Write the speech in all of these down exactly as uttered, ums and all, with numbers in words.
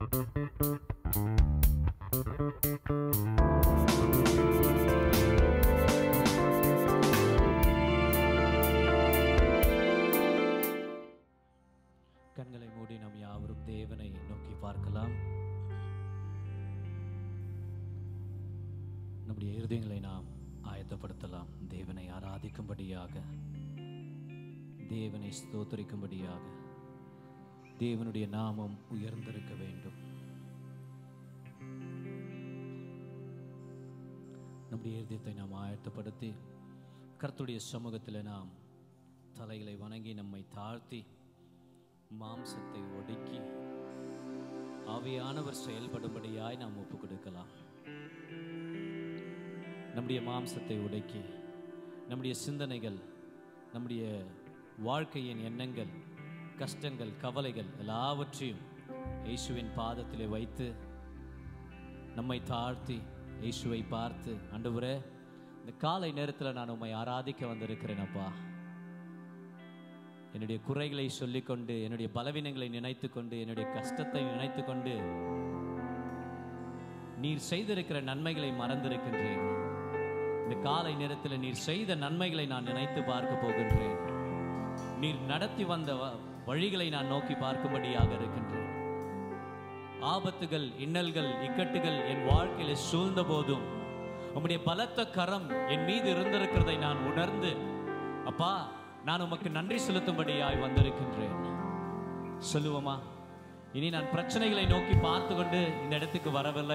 கண்களை மூடி நாம் யாவரும் தேவனை நோக்கி பார்க்கலாம். நம்முடைய இருதயங்களை நாம் ஆயத்தப்படுத்தலாம். தேவனை ஆராதிக்கும்படியாக, தேவனை ஸ்தோத்திரிக்கும்படியாக. தேவனுடைய நாமம் உயர்ந்திருக்க வேண்டும். நம்முடைய இருதயத்தை நாம் ஆயத்தப்படுத்தி கர்த்தருடைய சமூகத்தில் நாம் தலைகளை வணங்கி நம்மை தாழ்த்தி மாம்சத்தை ஒடுக்கி ஆவியானவர் செயல்படும்படியாய் நாம் ஒப்பு கொடுக்கலாம். நம்முடைய மாம்சத்தை உடைக்கி நம்முடைய சிந்தனைகள், நம்முடைய வாழ்க்கையின் எண்ணங்கள், கஷ்டங்கள், கவலைகள் எல்லாவற்றையும் இயேசுவின் பாதத்திலே வைத்து நம்மை தாழ்த்தி இயேசுவை பார்த்து, ஆண்டவரே, இந்த காலை நேரத்தில் நான் உம்மை ஆராதிக்க வந்திருக்கிறேன் அப்பா. என்னுடைய குறைகளை சொல்லிக்கொண்டு, என்னுடைய பலவீனங்களை நினைத்து கொண்டு, என்னுடைய கஷ்டத்தை நினைத்து கொண்டு நீர் செய்திருக்கிற நன்மைகளை மறந்திருக்கின்றேன். இந்த காலை நேரத்தில் நீர் செய்த நன்மைகளை நான் நினைத்து பார்க்க போகின்றேன். நீர் நடத்தி வந்த வழிகளை நான் நோக்கி பார்க்கும்படியாக இருக்கின்றேன். ஆபத்துகள், இன்னல்கள், இக்கட்டுகள் என் வாழ்க்கையில சூழ்ந்த போதும் உம்முடைய பலத்த கரம் என் மீது இருந்திருக்கிறதை நான் உணர்ந்து, அப்பா, நான் உமக்கு நன்றி செலுத்தும்படியாய் வந்திருக்கின்றேன். சொல்லுவோமா? இனி நான் பிரச்சனைகளை நோக்கி பார்த்து கொண்டு இந்த இடத்துக்கு வரவில்லை.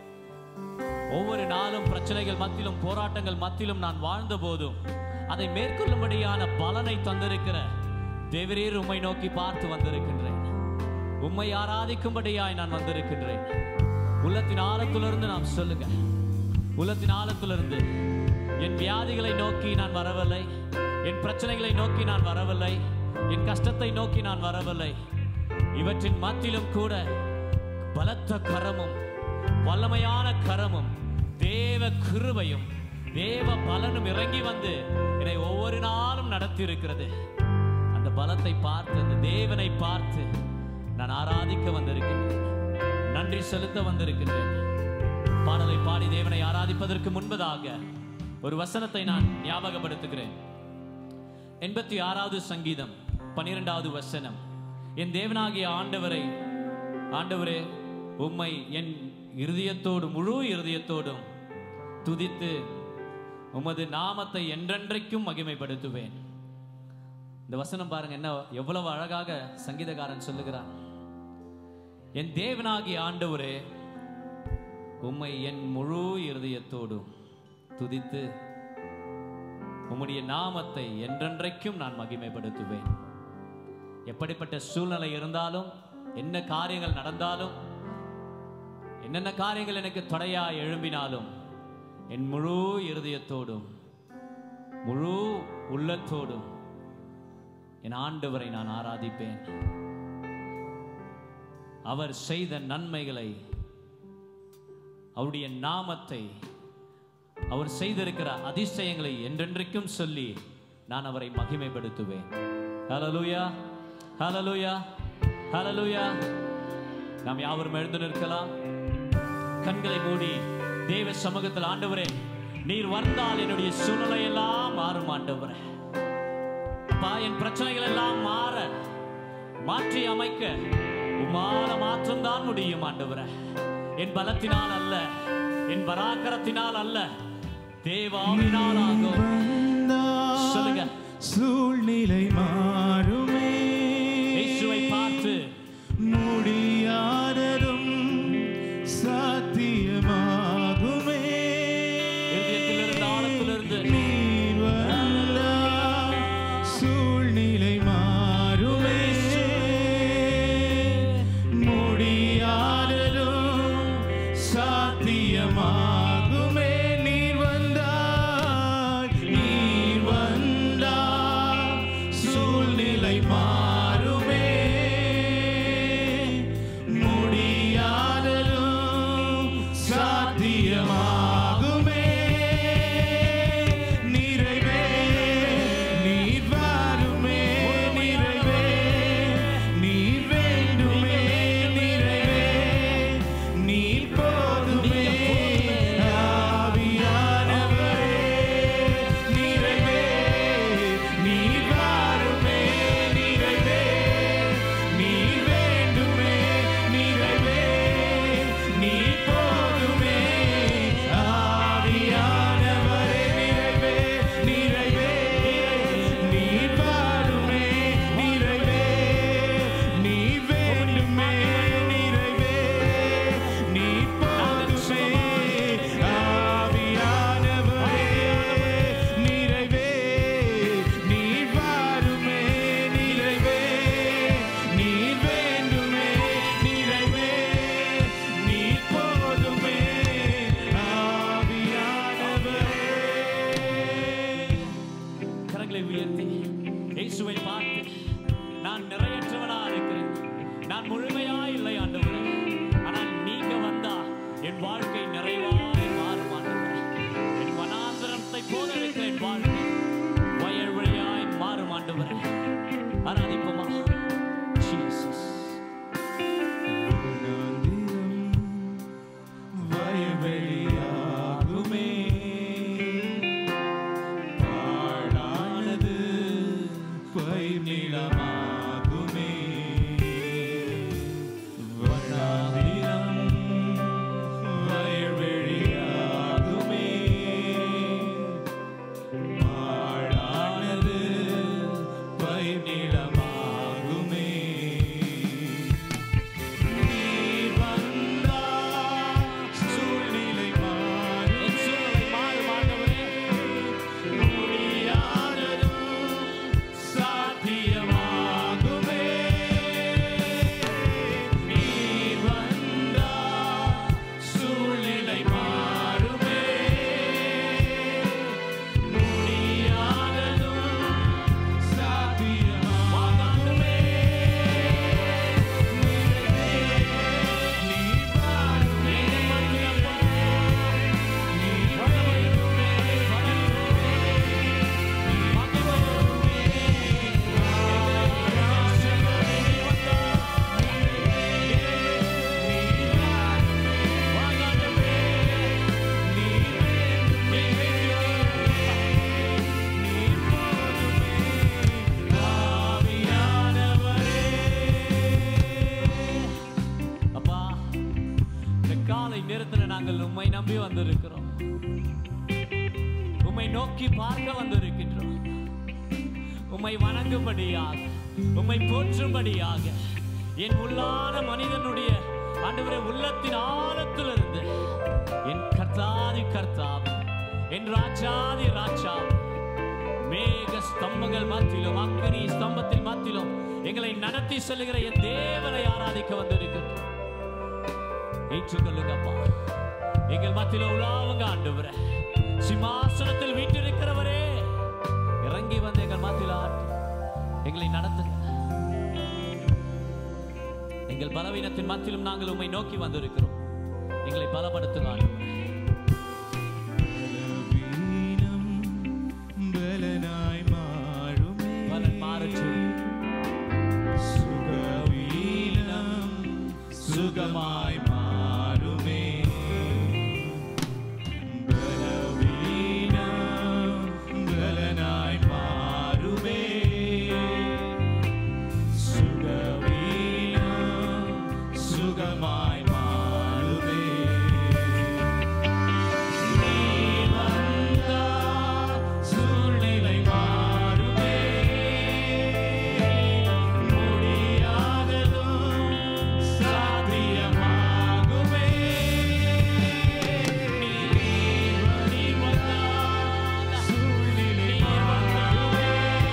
ஒவ்வொரு நாளும் பிரச்சனைகள் மத்தியிலும், போராட்டங்கள் மத்தியிலும் நான் வாழ்ந்த போதும் அதை மேற்கொள்ளும்படியான பலனை தந்திருக்கிற தேவரீர் உம்மை நோக்கி பார்த்து வந்திருக்கின்றேன். உம்மை ஆராதிக்கும்படியாய் நான் வந்திருக்கின்றேன். உள்ளத்தின் ஆழத்திலிருந்து நாம் சொல்லுங்க. உள்ளத்தின் ஆழத்திலிருந்து என் வியாதிகளை நோக்கி நான் வரவில்லை, என் பிரச்சனைகளை நோக்கி நான் வரவில்லை, என் கஷ்டத்தை நோக்கி நான் வரவில்லை. இவற்றின் மத்தியிலும் கூட பலத்த கரமும் வல்லமையான கரமும் தேவ கிருபையும் தேவ பலனும் இறங்கி வந்து என்னை ஒவ்வொரு நாளும் நடத்தி இருக்கிறது. அந்த பலத்தை பார்த்து, அந்த தேவனை பார்த்து நான் ஆராதிக்க வந்திருக்கின்றேன், நன்றி செலுத்த வந்திருக்கின்றேன். பாடலை பாடி தேவனை ஆராதிப்பதற்கு முன்பதாக ஒரு வசனத்தை நான் ஞாபகப்படுத்துகிறேன். எண்பத்தி ஆறாவது சங்கீதம் பனிரெண்டாவது வசனம். என் தேவனாகிய ஆண்டவரை, ஆண்டவரே, உம்மை என் இருதயத்தோடும் முழு இருதயத்தோடும் துதித்து உமது நாமத்தை என்றென்றைக்கும் மகிமைப்படுத்துவேன். இந்த வசனம் பாருங்க, என்ன எவ்வளவு அழகாக சங்கீதக்காரன் சொல்லுகிறான். என் தேவனாகிய ஆண்டவரே, உம்மை என் முழு இருதயத்தோடும் துதித்து உம்முடைய நாமத்தை என்றென்றைக்கும் நான் மகிமைப்படுத்துவேன். எப்படிப்பட்ட சூழ்நிலை இருந்தாலும், என்ன காரியங்கள் நடந்தாலும், என்னென்ன காரியங்கள் எனக்கு தடையா எழும்பினாலும், என் முழு இருதயத்தோடும் முழு உள்ளத்தோடும் என் ஆண்டவரை நான் ஆராதிப்பேன். அவர் செய்த நன்மைகளை, அவருடைய நாமத்தை, அவர் செய்திருக்கிற அதிசயங்களை என்றென்றைக்கும் சொல்லி நான் அவரை மகிமைப்படுத்துவேன். ஹல்லேலூயா, ஹல்லேலூயா, ஹல்லேலூயா. நாம் யாவரும் எழுந்து நிற்கலாம். கண்களை மூடி தேவ சமூகத்தில், ஆண்டவரே, நீர் வந்தால் என்னுடைய சூழ்நிலை எல்லாம் மாறும். ஆண்டவரே, அப்பா, என் பிரச்சனைகள் எல்லாம் மாற, மாற்றி அமைக்க உம்மால மாற்றம்தான் முடியும். ஆண்டவரே, என் பலத்தினால் அல்ல, என் பராக்கிரத்தினால் அல்ல, தேவாவினால் ஆகும். சொல்லுங்க. சூழ்நிலை மாறுமே, இயேசுவை பார்த்து முடியாததும் சாத்தியமாகுமே. இதயத்திலிருந்து, ஆழத்திலிருந்து நீர் வந்தால் சூழ்நிலை மாறுமே, முடியாததும் சாத்தியமாகுமே. நீர் வந்தால், நீர் வந்தால் சூழ்நிலை நேரத்தில் நாங்கள் உம்மை நம்பி வந்திருக்கிறோம். உம்மை நோக்கி பார்க்க வந்திருக்கின்றோம். உம்மை வணங்கும்படியாக, உம்மை போற்றும்படியாக என் உள்ளான மனிதனுடைய ஆண்டவரே உள்ளத்தின் ஆழத்திலிருந்து என் கர்த்தாதி கர்த்தாவே, என் ராஜாதி ராஜாவே, மேக ஸ்தம்பங்கள் மத்தியிலும் அக்கினி ஸ்தம்பத்தின் மத்தியிலும் எங்களை நடத்தி செல்லுகிற என் தேவனை ஆராதிக்க வந்திருக்கிறோம். ஏற்றுக்கொள்ளுங்கப்பா. எங்கள் மத்தியில உலாவுங்க ஆண்டவரே. சிம்மாசனத்தில் வீற்றிருக்கிறவரே, இறங்கி வந்து எங்கள் மத்தியில எங்களை நடத்துங்க. எங்கள் பலவீனத்தின் மத்தியிலும் நாங்கள் உம்மை நோக்கி வந்திருக்கிறோம். எங்களை பலப்படுத்துங்க ஆண்டவரே. சுகமாய் மாறுமே, பலவீனம் பலனாய் மாறுமே, சுகவீனம் சுகமாய் மாறுமே. நீ வந்தால் சூழ்நிலை மாறுமே, முடியாததும் சாத்தியமாகுமே. நீ நீ வந்தால் சூழ்நிலை மாறுமே,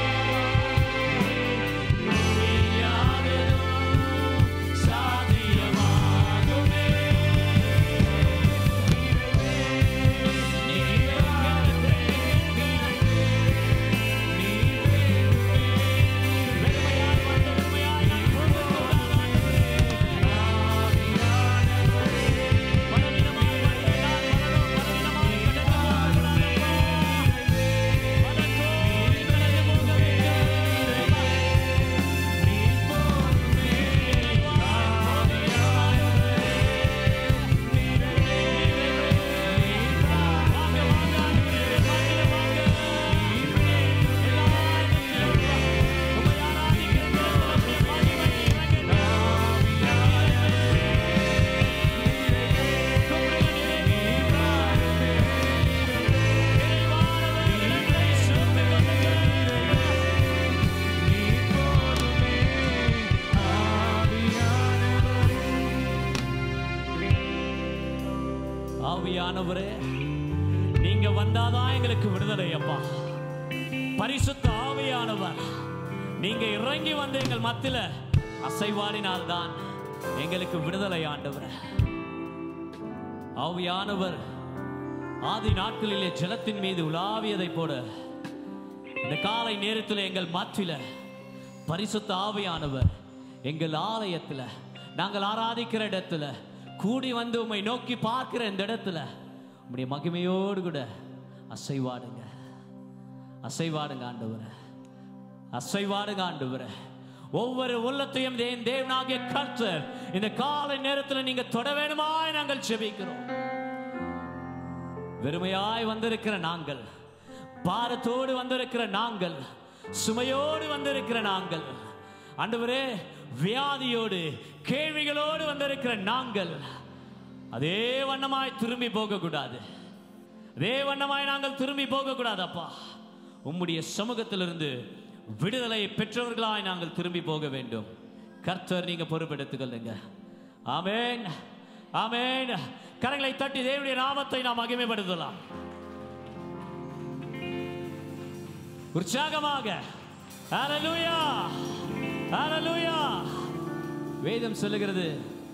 முடியாததும் சாத்தியமாகுமே. ஆவியானவரே, நீங்க வந்தாதான் எங்களுக்கு விடுதலை அப்பா. பரிசுத்த ஆவியானவர் நீங்க இறங்கி வந்து எங்கள் மத்தியில அசைவாடினால்தான் எங்களுக்கு விடுதலை ஆண்டவர். ஆவியானவர் ஆதி நாட்களிலே ஜலத்தின் மீது உலாவியதை போல இந்த காலை நேரத்தில் எங்கள் மத்தியில பரிசுத்த ஆவியானவர் எங்கள் ஆலயத்தில் நாங்கள் ஆராதிக்கிற இடத்துல கூடி வந்து உம்மை நோக்கி பார்க்கிற இந்த இடத்துல உம்முடைய மகிமையோடு கூட அசைவாடுங்க, அசைவாடுங்க ஆண்டவரே, அசைவாடுங்க ஆண்டவரே. ஒவ்வொரு உள்ளத்தையும் தேவன் தேவனாகிய கர்த்தர் இந்த காலை நேரத்தில் நீங்க தொட வேணுமாய் நாங்கள் ஜெபிக்கிறோம். வெறுமையாய் வந்திருக்கிற நாங்கள், பாரத்தோடு வந்திருக்கிற நாங்கள், சுமையோடு வந்திருக்கிற நாங்கள் ஆண்டவரே, வியாதியோடு கேள்விகளோடு வந்திருக்கிற நாங்கள் அதே வண்ணமாய் திரும்பி போக கூடாது, அதே வண்ணமாய் நாங்கள் திரும்பி போக கூடாது அப்பா. உம்முடைய சமூகத்திலிருந்து விடுதலை பெற்றவர்களாய் நாங்கள் திரும்பி போக வேண்டும். கர்த்தர் நீங்க பொறுப்பெடுத்துக்கொள்ளுங்க. ஆமென், ஆமென். கரங்களை தட்டி தேவனுடைய நாமத்தை நாம் மகிமைப்படுத்தலாம். உற்சாகமாக ஹல்லேலூயா, ஹல்லேலூயா. வேதம் சொல்லுகிறது,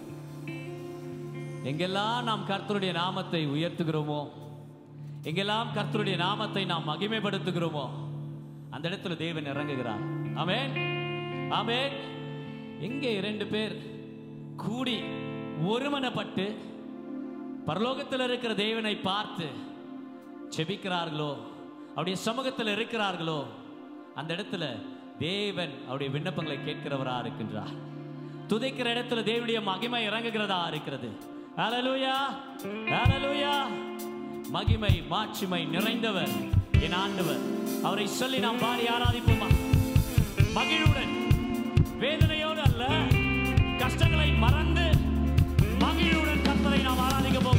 எங்கெல்லாம் நாம் கர்த்தருடைய நாமத்தை உயர்த்துகிறோமோ, எங்கெல்லாம் கர்த்தருடைய நாமத்தை நாம் மகிமைப்படுத்துகிறோமோ அந்த இடத்துல தேவன் இறங்குகிறார். ஆமென், ஆமென். எங்கே இரண்டு பேர் கூடி ஒருமனப்பட்டு பரலோகத்தில் இருக்கிற தேவனை பார்த்து ஜெபிக்கிறார்களோ, அவருடைய சமூகத்தில் இருக்கிறார்களோ அந்த இடத்துல தேவன் அவருடைய விண்ணப்பங்களை கேட்கிறவரா இருக்கின்றார். துதிக்கிற இடத்துல தேவனுடைய மகிமை இறங்குகிறதா இருக்கிறது. ஹல்லேலூயா, ஹல்லேலூயா. மகிமை மாட்சிமை நிறைந்தவர் என் ஆண்டவர், அவரை சொல்லி நாம் பாடி ஆராதிப்போமா? மகிழுடன், வேதனையோடு அல்ல, கஷ்டங்களை மறந்து மகிழுடன் கர்த்தரை நாம் ஆராதிக்க போகிறோம்.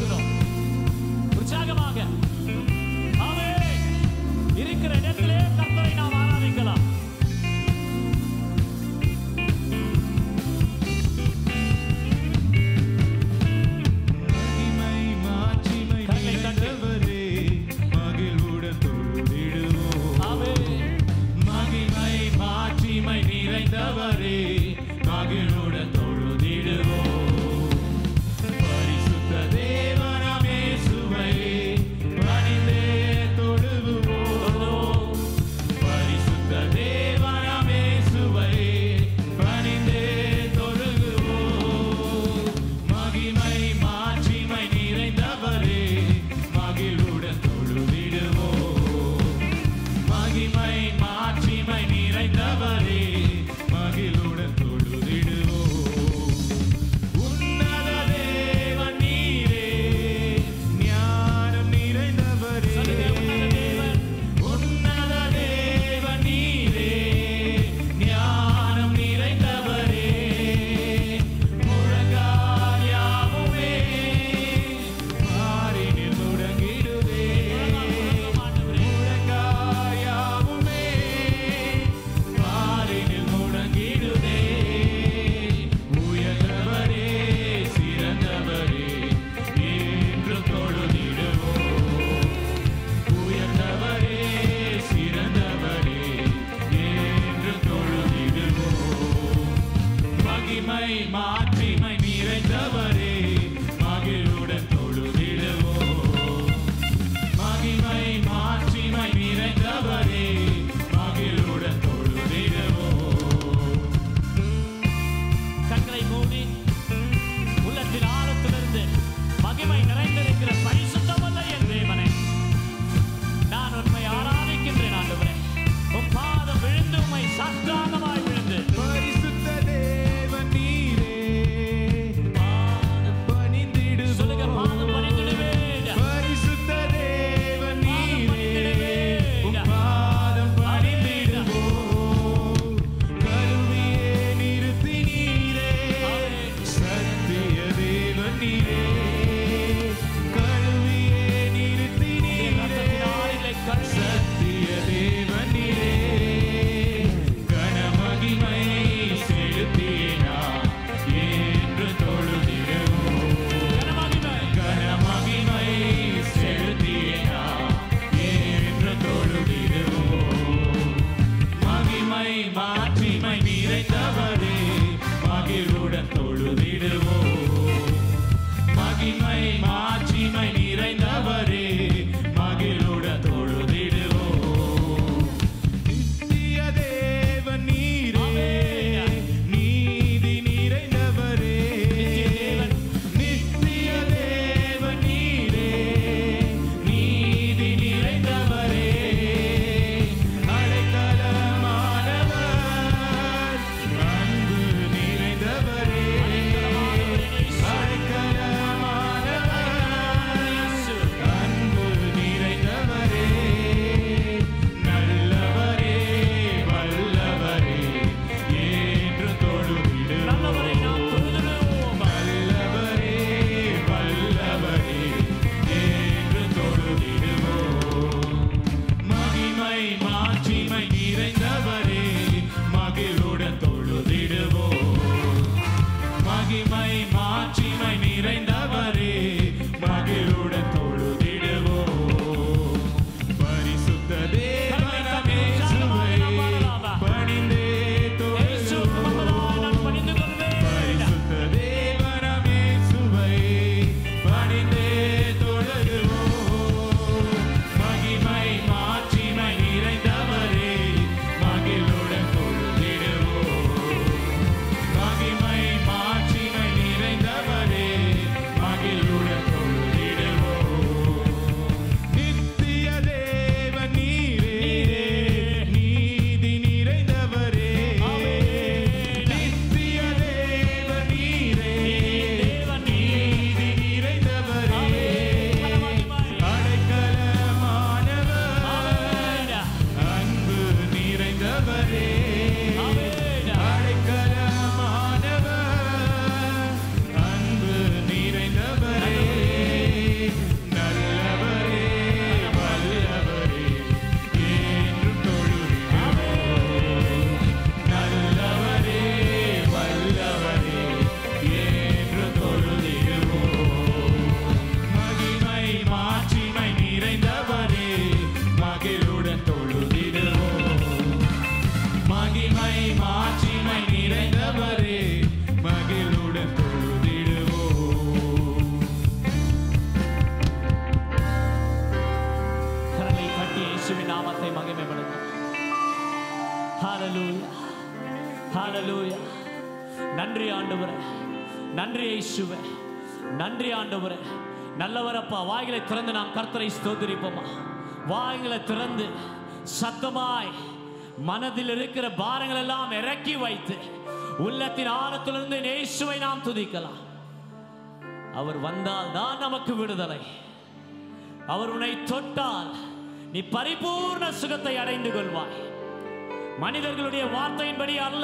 நன்றி ஆண்டவரே, நன்றி இயேசுவே, நன்றி ஆண்டவரே. நல்லவரப்பா. வாய்களை திறந்து நாம் கர்த்தரை ஸ்தோத்திரிப்போமா? வாய்களை திறந்து சத்தமாய் மனதில் இருக்கிற பாரங்கள் எல்லாம் இறக்கி வைத்து உள்ளத்தின் ஆழத்திலிருந்து இயேசுவை நாம் துதிக்கலாம். அவர் வந்தால் தான் நமக்கு விடுதலை. அவர் உன்னை தொட்டால் நீ பரிபூர்ண சுகத்தை அடைந்து கொள்வாய். மனிதர்களுடைய வார்த்தையின்படி அல்ல,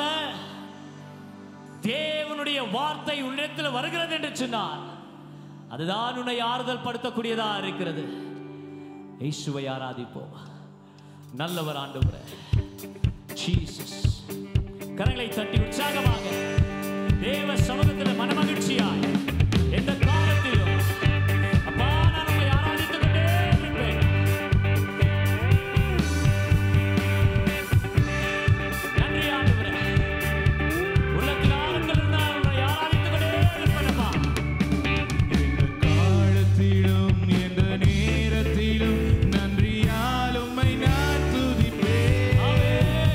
தேவனுடைய வார்த்தை உன்னிடத்தில் வருகிறது என்று சொன்னார். அதுதான் உன்னை ஆறுதல் படுத்தக்கூடியதா இருக்கிறது. இயேசுவை ஆராதிப்போம். நல்லவர் ஆண்டவரே. ஜீசஸ். கரங்களை தட்டி உற்சாகமாக தேவ சமூகத்தில் மனமகிழ்ச்சியாய் எந்த காலத்திலும் அப்பா நான் உம்மை ஆராதித்துக் கொண்டே இருப்பேன். நன்றி ஆண்டவரே. உள்ளத்தில் ஆழத்தில் இருந்தால் உம்மை ஆராதித்துக் கொண்டே இருப்பேன் அப்பா. எந்த காலத்திலும் எந்த நேரத்திலும் நன்றியால் உம்மை நான் துதிப்பேன்.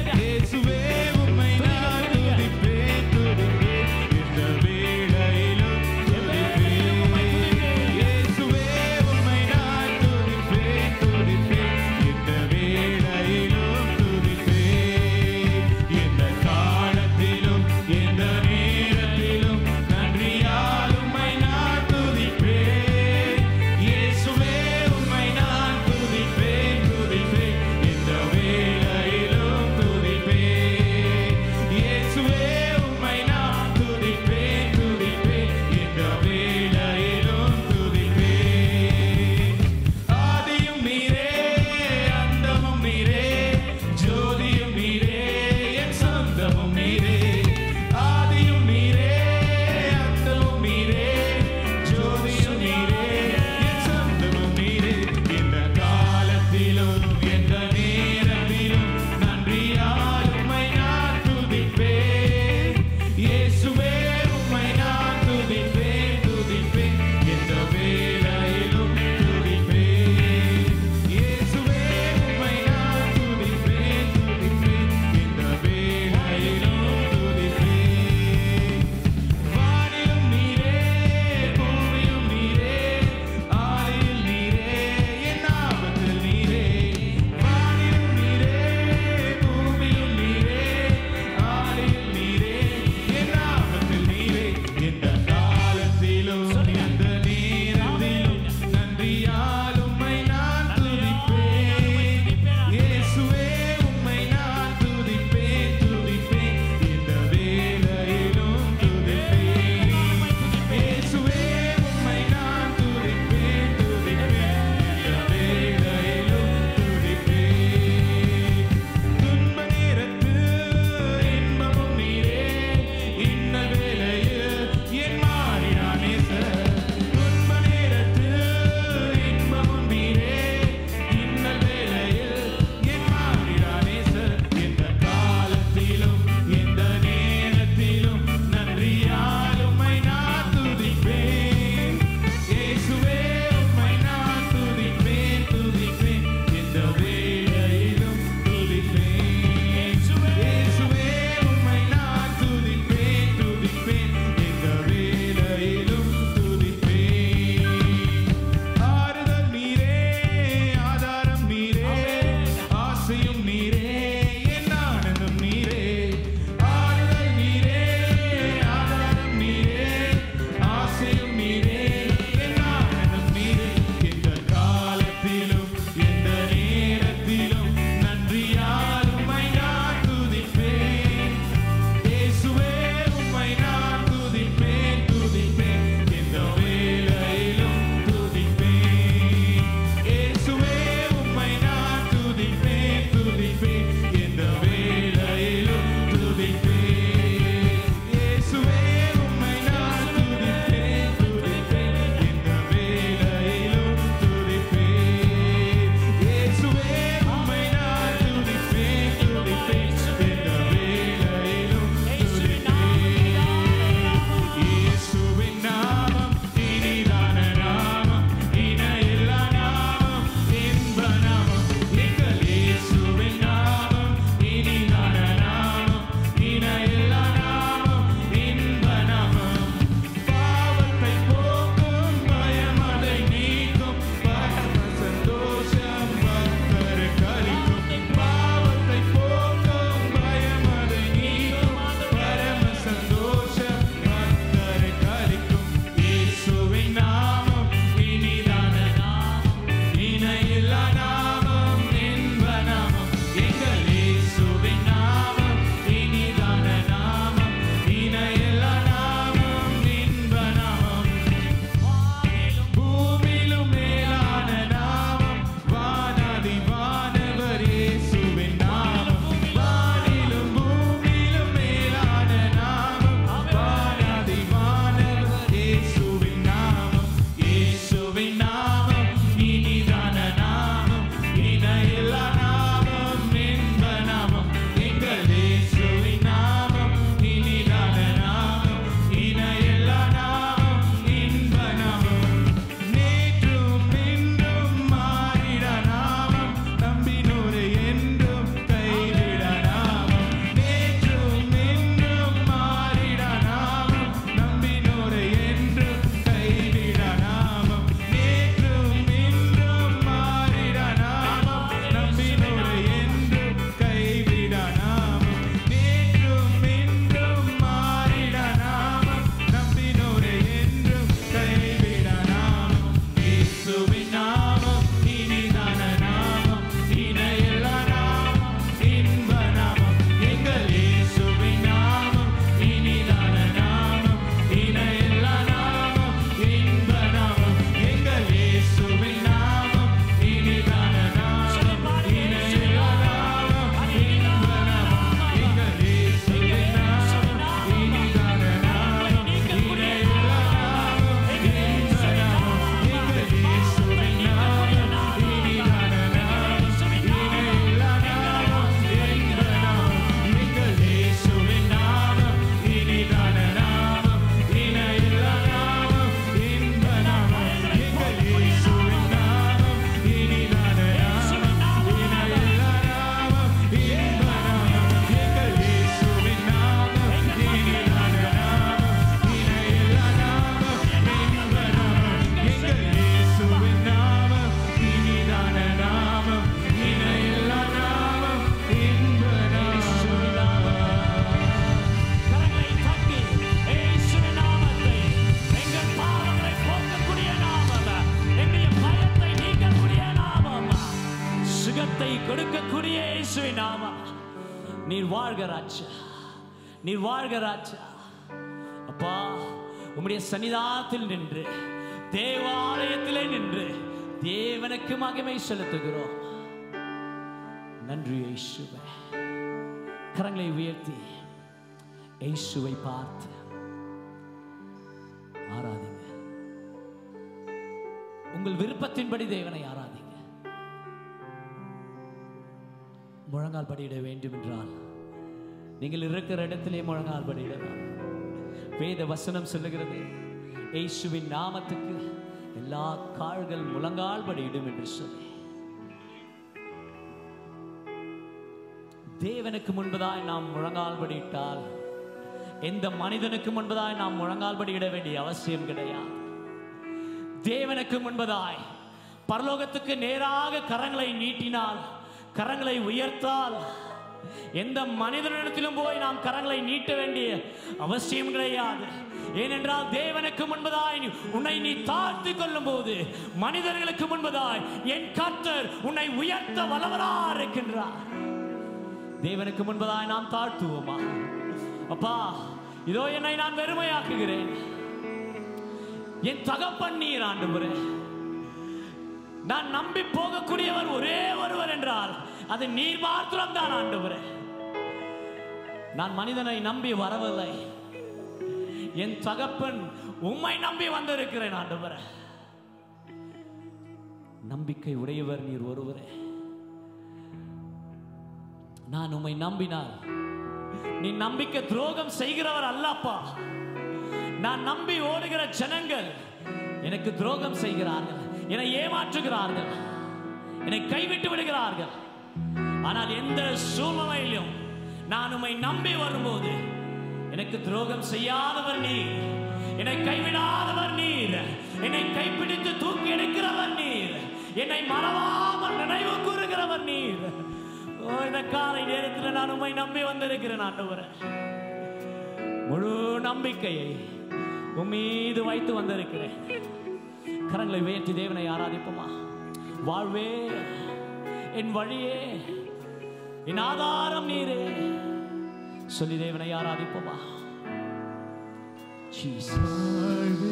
இயேசுவே உம்மை நான் துதிப்பேன், துதிப்பேன். எந்த வேளையிலும் இயேசுவின் நாமம். நீர் வாழ்க ராஜா, நீர் வாழ்க ராஜா. அப்பா, உம்முடைய சன்னிதானத்தில் நின்று, தேவாலயத்திலே நின்று தேவனுக்கு மகிமை செலுத்துகிறோம். நன்றி இயேசுவே. கரங்களை உயர்த்தி இயேசுவை பார்த்து ஆராதிங்க. உங்கள் விருப்பத்தின்படி தேவனை ஆராதிங்க. முழங்கால் படியிட வேண்டும் என்றால் நீங்கள் இருக்கிற இடத்திலே முழங்கால் படியிடலாம். வேத வசனம் சொல்லுகிறது, இயேசுவின் நாமத்துக்கு எல்லா கால்கள் முழங்கால் படியிடும் என்று சொல்லி. தேவனுக்கு முன்பதாய் நாம் முழங்கால் படியிட்டால் எந்த மனிதனுக்கு முன்பதாய் நாம் முழங்கால் படியிட வேண்டிய அவசியம் கிடையாது. தேவனுக்கு முன்பதாய் பரலோகத்துக்கு நேராக கரங்களை நீட்டினால், கரங்களை உயர்த்தால், எந்த மனிதனிடத்திலும் போய் நாம் கரங்களை நீட்ட வேண்டிய அவசியம் கிடையாது. ஏனென்றால் தேவனுக்கு முன்பதாய் உன்னை நீ தாழ்த்தி கொள்ளும் போது மனிதர்களுக்கு முன்பதாய் என் கர்த்தர் உன்னை உயர்த்த வல்லவராய் இருக்கின்றார். தேவனுக்கு முன்பதாய் நாம் தாழ்த்துவோமா? அப்பா, இதோ என்னை நான் வெறுமையாக்குகிறேன். என் தகப்பன் நீர் ஆண்டவரே. நான் நம்பி போகக்கூடியவர் ஒரே ஒருவர் என்றால் அது நீர் மாத்திரம் தான் ஆண்டவரே. நான் மனிதனை நம்பி வரவில்லை, என் தகப்பன் உம்மை நம்பி வந்திருக்கிறேன் ஆண்டவரே. நம்பிக்கை உடையவர் நீர் ஒருவரே. நான் உம்மை நம்பினால் நீ நம்பிக்கை துரோகம் செய்கிறவர் அல்லப்பா. நான் நம்பி ஓடுகிற ஜனங்கள் எனக்கு துரோகம் செய்கிறார்கள், என்னை ஏமாற்றுகிறார்கள், என்னை கைவிட்டு விடுகிறார்கள். ஆனால் எந்த சூழ்நிலையிலும் நான் உம்மை நம்பி வரும்போது எனக்கு துரோகம் செய்யாதவர் நீர், என்னை கைவிடாதவர் நீர், என்னை கைப்பிடித்து தூக்கி எடுக்கிறவர் நீர், என்னை மறவாமல் நினைவு கூறுகிறவர் நீர். ஓ, இந்த காலை நேரத்தில் நான் உம்மை நம்பி வந்திருக்கிறேன் ஆண்டவரே. முழு நம்பிக்கையை உம் மீது வைத்து வந்திருக்கிறேன். கரங்களை உயர்த்தி தேவனை ஆராதிப்போமா? வாழ்வே, என் வழியே, என் ஆதாரம் நீரே சொல்லி தேவனை ஆராதிப்போமா? வாழ்வே,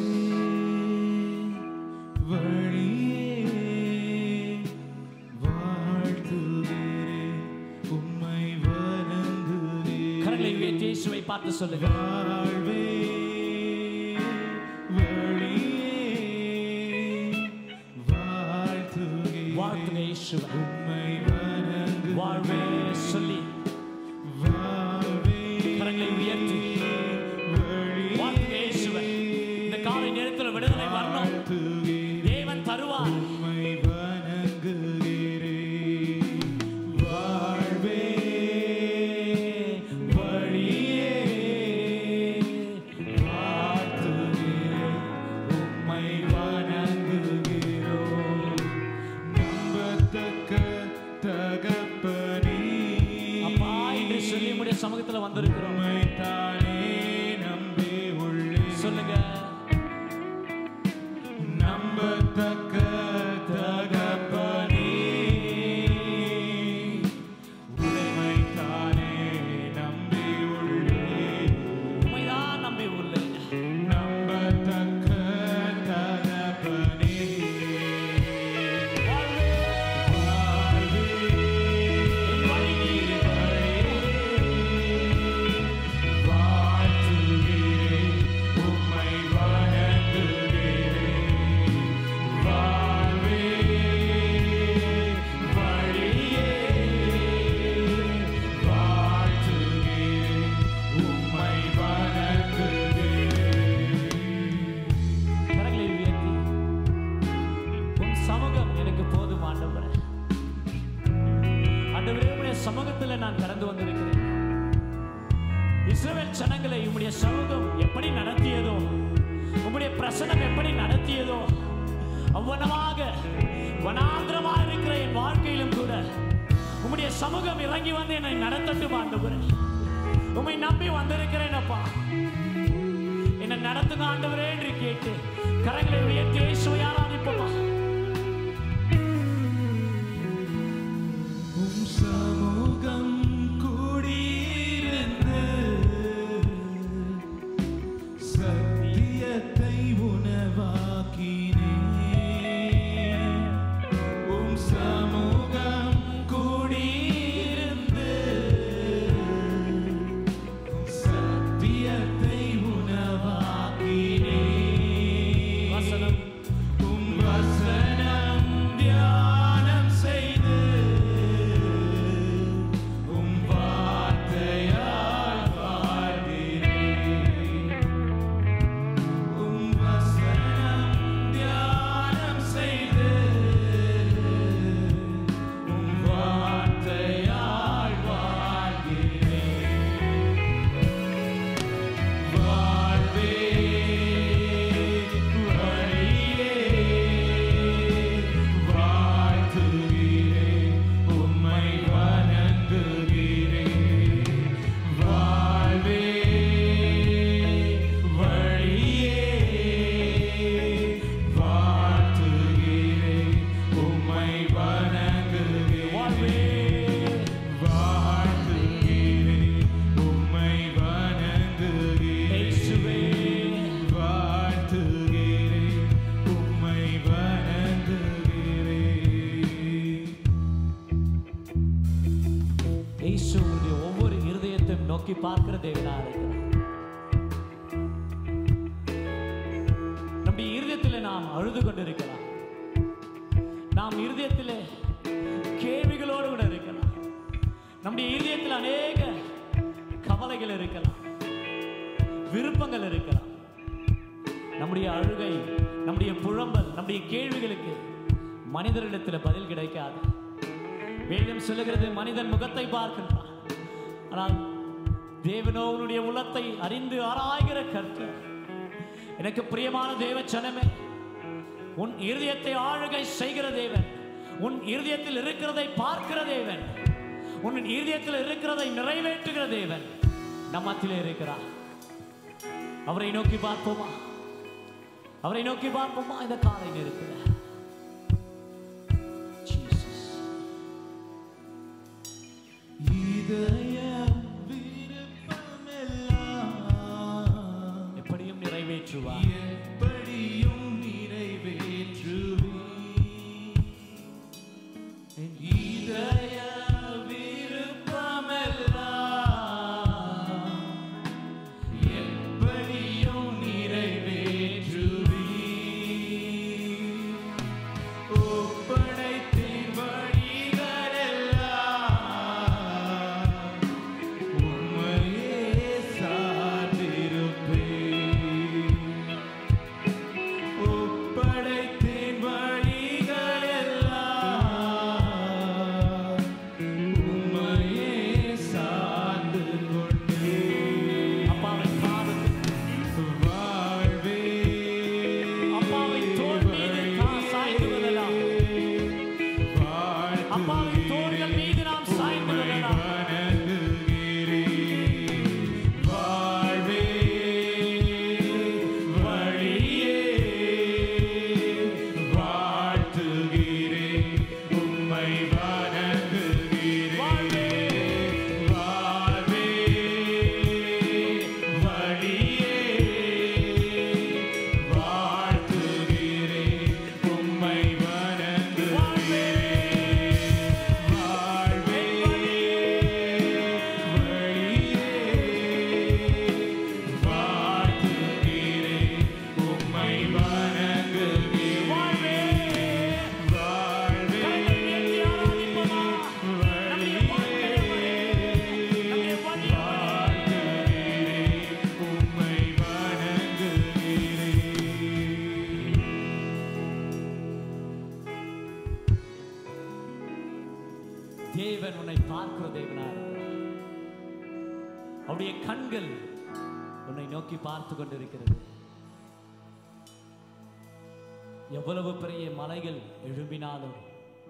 வழியே, வாழ்த்துகிறேன், உம்மை வணங்குகிறேன். கரங்களை உயர்த்தி இயேசுவை பார்த்து சொல்லுங்க. வாழ்வே, வழியே, வாழ்த்துகிறேன், வாழ்த்துங்க இயேசுவை. உம்மை வணங்குகிறேன். வாழ்வே சொல்லி வாழ்வே, கரங்களை உயர்த்தி வாழ்த்துங்க இயேசுவை. இந்த காலை நேரத்தில் விடுதலை வரணும். தேவன் தருவார். உம்மை வணங்குகிறேன். வாழ்வே, வழியே, வாழ்த்துகிறேன், உம்மை வணங்குகிறோம். நம்பத்தக்க தகப்பனே, அப்பா, என்று சொல்லி உம்முடைய சமூகத்தில் வந்திருக்கிறோம். உம்மை தானே நம்பி உள்ளேன். சொல்லுங்க. நம்பத்தக்க தகப்பனே, உம்மை தானே நம்பி உள்ளேன். உம்மைதான் நம்பி உள்ளேன். நம்பத்தக்க தகப்பனே, வாழ்வே, வாழ்வே, என் வழி நீரே. வாழ்த்துகிறேன், உம்மை வணங்குகிறேன். வாழ்வே, வழியே, வாழ்த்துகிறேன், உம்மை வணங்குகிறேன். கரங்களை உயர்த்தி உம் சமூகம் எனக்கு போதும் ஆண்டவரே. ஆண்டவரே, உம்முடைய சமூகத்தில் நான் கடந்து வந்திருக்கிறேன். இஸ்ரவேல் ஜனங்களை உம்முடைய சமூகம் எப்படி நடத்தியதோ, உம்முடைய பிரசனம் எப்படி நடத்தியதோ, அவ்வளவாக வனாந்திரமாக இருக்கிற என் வாழ்க்கையிலும் கூட உம்முடைய சமூகம் இறங்கி வந்து என்னை நடத்தட்டும் ஆண்டவரே. உம்மை நம்பி வந்திருக்கிறேன் அப்பா, என்னை நடத்துங்க ஆண்டவரே என்று கேட்டு கரங்களை உயர்த்தி இயேசுவை ஆராதிப்போமா? உம் சமூகம் பார்க்கிற தேவனா இருக்கிறார். நம்முடைய இருதயத்தில் நாம் அழுது கொண்டிருக்கலாம். நாம் இருதயத்தில் கேள்விகளோடு கூட இருக்கலாம். நம்முடைய இருதயத்தில் அநேக கவலைகள் இருக்கலாம், விருப்பங்கள் இருக்கலாம். நம்முடைய அழுகை, நம்முடைய புலம்பல், நம்முடைய கேள்விகளுக்கு மனிதரிடத்தில் பதில் கிடைக்காது. வேதம் சொல்லுகிறது, மனிதன் முகத்தை பார்க்கின்றான், ஆனால் தேவனோ உன்னுடைய உள்ளத்தை அறிந்து ஆராய்கிற கர்த்தர். எனக்கு பிரியமான தேவ ஜனமே, உன் இருதயத்தை ஆளுகை செய்கிற தேவன், உன் இருதயத்தில் இருக்கிறதை பார்க்கிற தேவன், உன் இருதயத்தில் இருக்கிறதை நிறைவேற்றுகிற தேவன் நம்மத்திலே இருக்கிறார். அவரை நோக்கி பார்ப்போமா? அவரை நோக்கி பார்ப்போமா? இந்த காலை நேரத்தில் எப்படியும் நிறைவேற்றுவார், எப்படியும் நிறைவேற்றுவே. இதய விருப்பமெல்லாம் எப்படியும் நிறைவேற்றுவே. ஒப்படைத்தேன் வழிகளெல்லாம் உம்மையே சார்ந்திருப்பேன். ஒப்படைத்தேன் வழிகளெல்லாம் உம்மையே சார்ந்து கொண்டேன். அப்பாவை பாதத்தில் வாழ்வே அப்பாவை தோள் மீது நான் சாய்ந்து விடலாம். அப்பாவை தோள்கள் மீது நாம் சாய்ந்து விடலாம். வாழ்வே வழியே வாழ்த்துகிறேன், உம்மை வணங்குகிறேன். வாழ்வே வழியே வாழ்த்துகிறேன், உம்மை வணங்குகிறேன். வாழ்வே வழியே வாழ்த்துகிறேன், உம்மை வணங்குகிறேன். வாழ்வே கரங்களை உயர்த்தி ஆராதிப்போமா? நம்முடைய வாழ்க்கையை நம்முடைய வழியை உம்மை வணங்குகிறேன். தேவன் உன்னை பார்க்கிற தேவனா இருக்கிறார். அவருடைய கண்கள் உன்னை நோக்கி பார்த்து கொண்டிருக்கிறது. எவ்வளவு பெரிய மலைகள் எழும்பினாலும்,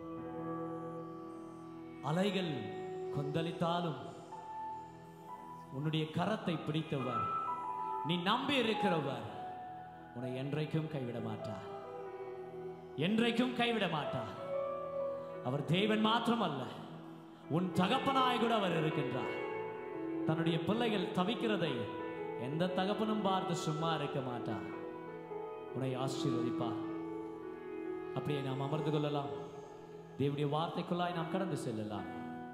அலைகள் கொந்தளித்தாலும், உன்னுடைய கரத்தை பிடித்தவர், நீ நம்பி இருக்கிறவர் உன்னை என்றைக்கும் கைவிட மாட்டார். என்றைக்கும் கைவிட மாட்டார். அவர் தேவன் மாத்திரமல்ல, உன் தகப்பனாய் கூட அவர் இருக்கின்றார். தன்னுடைய பிள்ளைகள் தவிக்கிறதை எந்த தகப்பனும் பார்த்து சும்மா இருக்க மாட்டார். உன்னை ஆசீர்வதிப்பார். அப்படியே நாம் அமர்ந்து கொள்ளலாம். தேவனுடைய வார்த்தைக்குள்ளாய் நாம் கடந்து செல்லலாம்.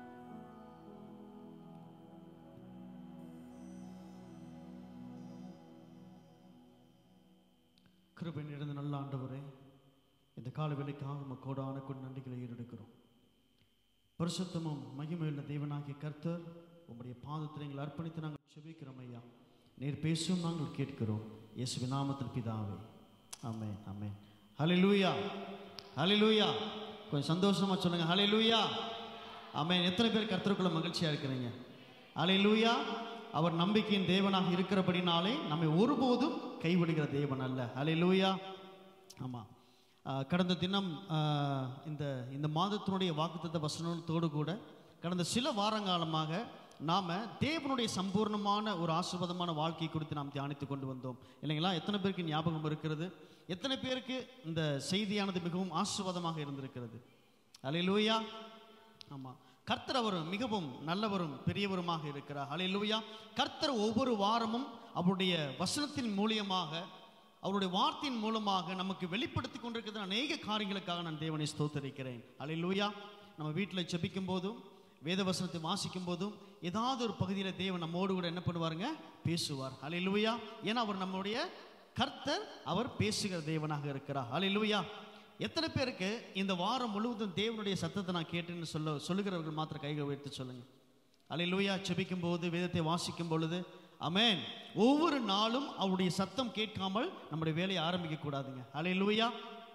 கிருபை நிறைந்த நல்ல ஆண்டவரே, இந்த கால வேளைக்காக உமக்கு கோடான கொண்டு நன்றிகளை ஏறெடுக்கிறோம். பரிசுத்தமும் மகிமையுள்ள தேவனாகிய கர்த்தர், உம்முடைய பாதத்தில் எங்களை அர்ப்பணித்து நாங்கள் செபிக்கிறோம் ஐயா. நீர் பேசும் நாங்கள் கேட்கிறோம். இயேசுவின் நாமத்தில் பிதாவே, ஆமென் ஆமென். ஹல்லேலூயா ஹல்லேலூயா. கொஞ்சம் சந்தோஷமா சொல்லுங்க ஹல்லேலூயா. ஆமென். எத்தனை பேர் கர்த்தருக்குள்ள மகிழ்ச்சியா இருக்கிறீங்க? ஹல்லேலூயா. அவர் நம்பிக்கையின் தேவனாக இருக்கிறபடினாலே நம்மை ஒருபோதும் கைவிடுகிற தேவன் அல்ல. ஹல்லேலூயா. ஆமாம். கடந்த தினம் இந்த இந்த மாதத்தினுடைய வாக்குத்தத்த வசனத்தோடு கூட கடந்த சில வாரங்காலமாக நாம் தேவனுடைய சம்பூர்ணமான ஒரு ஆசீர்வாதமான வாழ்க்கை குறித்து நாம் தியானித்து கொண்டு வந்தோம் இல்லைங்களா? எத்தனை பேருக்கு ஞாபகம் இருக்கிறது? எத்தனை பேருக்கு இந்த செய்தியானது மிகவும் ஆசீர்வாதமாக இருந்திருக்கிறது? ஹல்லேலூயா. ஆமாம். கர்த்தர் அவர் மிகவும் நல்லவரும் பெரியவருமாக இருக்கிறார். ஹல்லேலூயா. கர்த்தர் ஒவ்வொரு வாரமும் அவருடைய வசனத்தின் மூலியமாக, அவருடைய வார்த்தையின் மூலமாக நமக்கு வெளிப்படுத்தி கொண்டிருக்கிற அநேக காரியங்களுக்காக நான் தேவனை ஸ்தோத்தரிக்கிறேன். ஹல்லேலூயா. நம்ம வீட்டில் ஜெபிக்கும் போதும், வேத வசனத்தை வாசிக்கும் போதும், ஏதாவது ஒரு பகுதியில் தேவன் நம்மோடு கூட என்ன பண்ணுவாருங்க, பேசுவார். ஹல்லேலூயா. ஏன்னா அவர் நம்முடைய கர்த்தர், அவர் பேசுகிற தேவனாக இருக்கிறார். ஹல்லேலூயா. எத்தனை பேருக்கு இந்த வாரம் முழுவதும் தேவனுடைய சத்தத்தை நான் கேட்டேன்னு சொல்ல சொல்லுகிறவர்கள் மாத்திரம் கைகளை உயர்த்தி சொல்லுங்க. ஹல்லேலூயா. ஜெபிக்கும் போது, வேதத்தை வாசிக்கும் பொழுது, ஆமென், ஒவ்வொரு நாளும் அவருடைய சத்தம் கேட்காமல் நம்முடைய வேலையை ஆரம்பிக்க கூடாதுங்க. ஹல்லேலூயா.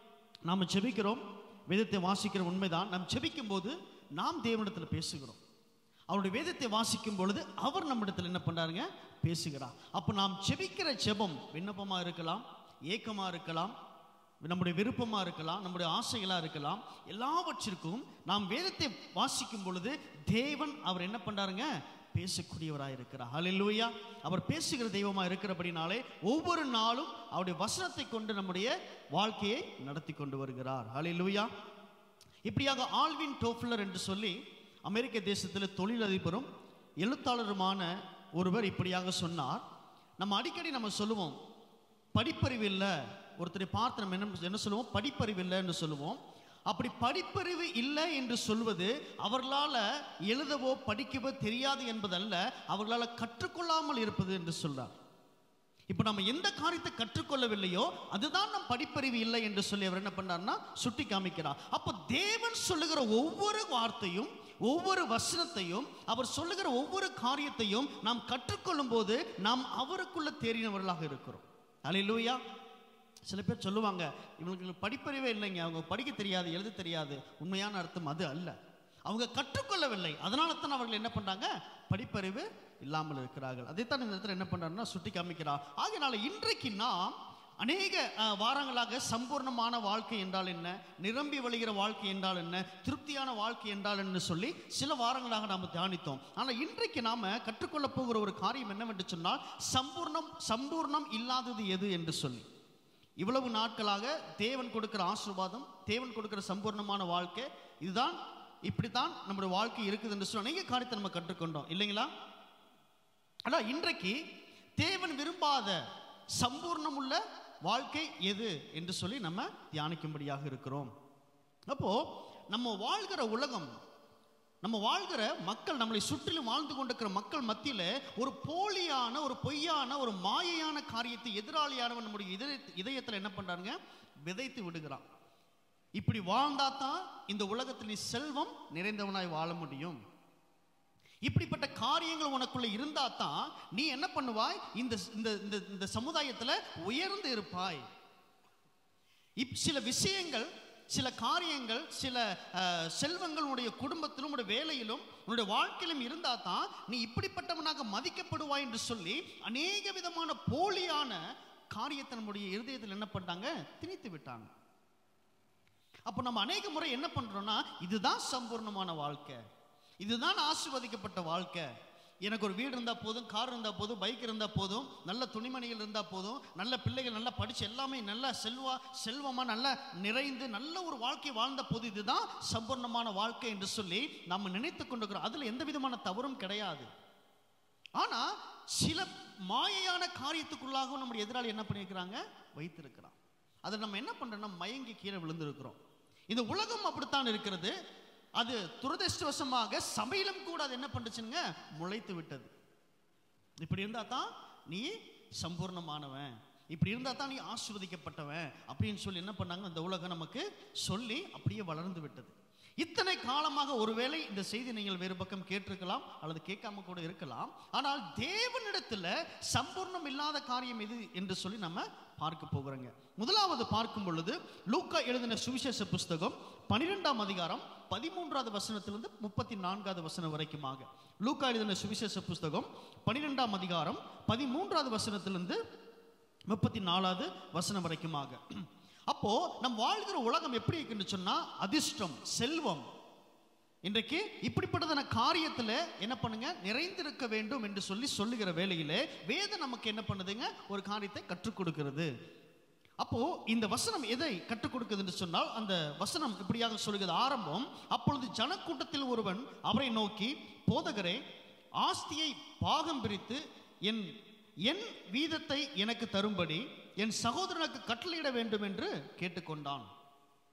நாம் ஜெபிக்கிறோம், வேதத்தை வாசிக்கிற உண்மைதான். நாம் ஜெபிக்கும் போது நாம் தேவனிடத்தில் பேசுகிறோம். அவருடைய வேதத்தை வாசிக்கும் பொழுது அவர் நம்மிடத்தில் என்ன பண்றாருங்க, பேசுகிறார். அப்போ நாம் ஜெபிக்கிற ஜெபம் விண்ணப்பமாக இருக்கலாம், ஏக்கமாக இருக்கலாம், நம்முடைய விருப்பமாக இருக்கலாம், நம்முடைய ஆசைகளாக இருக்கலாம். எல்லாவற்றிற்கும் நாம் வேதத்தை வாசிக்கும் பொழுது தேவன் அவர் என்ன பண்றாருங்க, பேசக்கூடியவராக இருக்கிறார். ஹல்லேலூயா. அவர் பேசுகிற தெய்வமாக இருக்கிறபடினாலே ஒவ்வொரு நாளும் அவருடைய வசனத்தை கொண்டு நம்முடைய வாழ்க்கையை நடத்தி கொண்டு வருகிறார். ஹல்லேலூயா. இப்படியாக ஆல்வின் டோஃப்லர் என்று சொல்லி அமெரிக்க தேசத்தில் தொழிலதிபரும் எழுத்தாளருமான ஒருவர் இப்படியாக சொன்னார். நம்ம அடிக்கடி நம்ம சொல்லுவோம், படிப்பறிவு இல்லை. ஒருத்தரை பார்த்து நம்ம என்ன என்ன சொல்லுவோம், படிப்பறிவு இல்லை என்று சொல்லுவோம். அப்படி படிப்பறிவு இல்லை என்று சொல்வது அவர்களால் எழுதவோ படிக்கவோ தெரியாது என்பதல்ல, அவர்களால் கற்றுக்கொள்ளாமல் இருப்பது என்று சொல்றார். இப்போ நம்ம எந்த காரியத்தை கற்றுக்கொள்ளவில்லையோ அதுதான் நம் படிப்பறிவு இல்லை என்று சொல்லி அவர் என்ன பண்ணார்னா சுட்டி காமிக்கிறார். அப்போ தேவன் சொல்லுகிற ஒவ்வொரு வார்த்தையும், ஒவ்வொரு வசனத்தையும், அவர் சொல்லுகிற ஒவ்வொரு காரியத்தையும் நாம் கற்றுக்கொள்ளும் போது நாம் அவருக்குள்ள தேறினவர்களாக இருக்கிறோம். ஹல்லேலூயா. சில பேர் சொல்லுவாங்க, இவங்களுக்கு படிப்பறிவே இல்லைங்க, அவங்க படிக்க தெரியாது, எழுத தெரியாது. உண்மையான அர்த்தம் அது அல்ல. அவங்க கற்றுக்கொள்ளவில்லை, அதனால தான் அவர்கள் என்ன பண்றாங்க, படிப்பறிவு இல்லாமல் இருக்கிறார்கள். அதைத்தான் இந்த இடத்துல என்ன பண்றாருன்னா சுட்டி காமிக்கிறார். ஆகையினால இன்றைக்கு நாம் அநேக வாரங்களாக சம்பூர்ணமான வாழ்க்கை என்றால் என்ன, நிரம்பி வழிகிற வாழ்க்கை என்றால் என்ன, திருப்தியான வாழ்க்கை என்றால் என்ன சொல்லி சில வாரங்களாக நாம் தியானித்தோம். ஆனால் இன்றைக்கு நாம கற்றுக்கொள்ள போகிற ஒரு காரியம் என்னவென்று சொன்னால், சம்பூர்ணம் சம்பூர்ணம் இல்லாதது எது என்று சொல்லி. இவ்வளவு நாட்களாக தேவன் கொடுக்கிற ஆசீர்வாதம், தேவன் கொடுக்கிற சம்பூர்ணமான வாழ்க்கை, இதுதான், இப்படித்தான் நம்முடைய வாழ்க்கை இருக்குது என்று சொல்லி அநேக காரியத்தை நம்ம கற்றுக்கொண்டோம் இல்லைங்களா? ஆனால் இன்றைக்கு தேவன் விரும்பாத சம்பூர்ணம் உள்ள வாழ்க்கை எது என்று சொல்லி நம்ம தியானிக்கும்படியாக இருக்கிறோம். அப்போ நம்ம வாழ்கிற உலகம், நம்ம வாழ்கிற மக்கள், நம்மளை சுற்றிலும் வாழ்ந்து கொண்டிருக்கிற மக்கள் மத்தியில ஒரு போலியான, ஒரு பொய்யான, ஒரு மாயையான காரியத்தை எதிராளியானவன் நம்முடைய இதய இதயத்தில் என்ன பண்றாங்க, விதைத்து விடுகிறான். இப்படி வாழ்ந்தா தான் இந்த உலகத்தில் நீ செல்வம் நிறைந்தவனாய் வாழ முடியும். இப்படிப்பட்ட காரியங்கள் உனக்குள்ள இருந்தா தான் நீ என்ன பண்ணுவாய், இந்த இந்த சமுதாயத்தில் உயர்ந்து இருப்பாய். சில விஷயங்கள், சில காரியங்கள், சில செல்வங்கள் உன்னுடைய குடும்பத்திலும் உன்னுடைய வேலையிலும் உன்னுடைய வாழ்க்கையிலும் இருந்தா தான் நீ இப்படிப்பட்டவனாக மதிக்கப்படுவாய் என்று சொல்லி அநேக விதமான போலியான காரியத்தை நம்முடைய இருதயத்தில் என்ன பண்ணாங்க, திணித்து விட்டாங்க. அப்போ நம்ம அநேக முறை என்ன பண்றோம்னா, இதுதான் சம்பூர்ணமான வாழ்க்கை, இதுதான் ஆசீர்வதிக்கப்பட்ட வாழ்க்கை, எனக்கு ஒரு வீடு இருந்தால் போதும், கார் இருந்தால் போதும், பைக் இருந்தால் போதும், நல்ல துணிமணிகள் இருந்தால் போதும், நல்ல பிள்ளைகள் நல்லா படித்து எல்லாமே நல்லா செல்வா செல்வமாக நல்லா நிறைந்து நல்ல ஒரு வாழ்க்கை வாழ்ந்த போது இதுதான் சம்பூர்ணமான வாழ்க்கை என்று சொல்லி நம்ம நினைத்து கொண்டிருக்கிறோம். அதில் எந்த விதமான தவறும் கிடையாது. ஆனால் சில மாயையான காரியத்துக்குள்ளாகவும் நம்முடைய எதிராளி என்ன பண்ணியிருக்கிறாங்க, வைத்திருக்கிறான். அதை நம்ம என்ன பண்ணுறோம்னா மயங்கி கீழே விழுந்திருக்கிறோம். இந்த உலகம் அப்படித்தான் இருக்கிறது. அது துரதிர்ஷ்டவசமாக சபையிலும் கூட அது என்ன பண்ணுச்சுங்க, முளைத்து விட்டது. இப்படி இருந்தா தான் நீ சம்பூர்ணமானவன், இப்படி இருந்தா தான் நீ ஆசீர்வதிக்கப்பட்டவன் அப்படின்னு சொல்லி என்ன பண்ணாங்க, அந்த உலகம் நமக்கு சொல்லி அப்படியே வளர்ந்து விட்டது. இத்தனை காலமாக ஒருவேளை இந்த செய்தி நீங்கள் வேறு பக்கம் கேட்டிருக்கலாம் அல்லது கேட்காம கூட இருக்கலாம். ஆனால் தேவனிடத்துல சம்பூர்ணம் இல்லாத காரியம் எது என்று சொல்லி நம்ம பார்க்க போகிறோங்க. முதலாவது பார்க்கும் பொழுது லூக்கா எழுதின சுவிசேஷ புஸ்தகம் பனிரெண்டாம் அதிகாரம் பதிமூன்றாவது வசனத்திலிருந்து முப்பத்தி நான்காவது வசனம் வரைக்குமாக. லூக்கா எழுதின சுவிசேஷ புஸ்தகம் பனிரெண்டாம் அதிகாரம் பதிமூன்றாவது வசனத்திலிருந்து முப்பத்தி நாலாவது வசனம் வரைக்குமாக. அப்போ நம் வாழ்கிற உலகம் எப்படி இருக்குன்னு சொன்னா, அதிர்ஷ்டம், செல்வம், இன்றைக்கு இப்படிப்பட்டதான காரியத்தில் என்ன பண்ணுங்க, நிறைந்திருக்க வேண்டும் என்று சொல்லி சொல்லுகிற வேளையிலே வேதம் நமக்கு என்ன பண்ணுதுங்க, ஒரு காரியத்தை கற்றுக் கொடுக்கிறது. அப்போ இந்த வசனம் எதை கற்றுக் கொடுக்குது என்று சொன்னால், அந்த வசனம் இப்படியாக சொல்லுகிறது. ஆரம்பம், அப்பொழுது ஜனக்கூட்டத்தில் ஒருவன் அவரை நோக்கி, போதகரே, ஆஸ்தியை பாகம் பிரித்து என் என் வீதத்தை எனக்கு தரும்படி என் சகோதரனுக்கு கட்டளையிட வேண்டும் என்று கேட்டுக்கொண்டான்.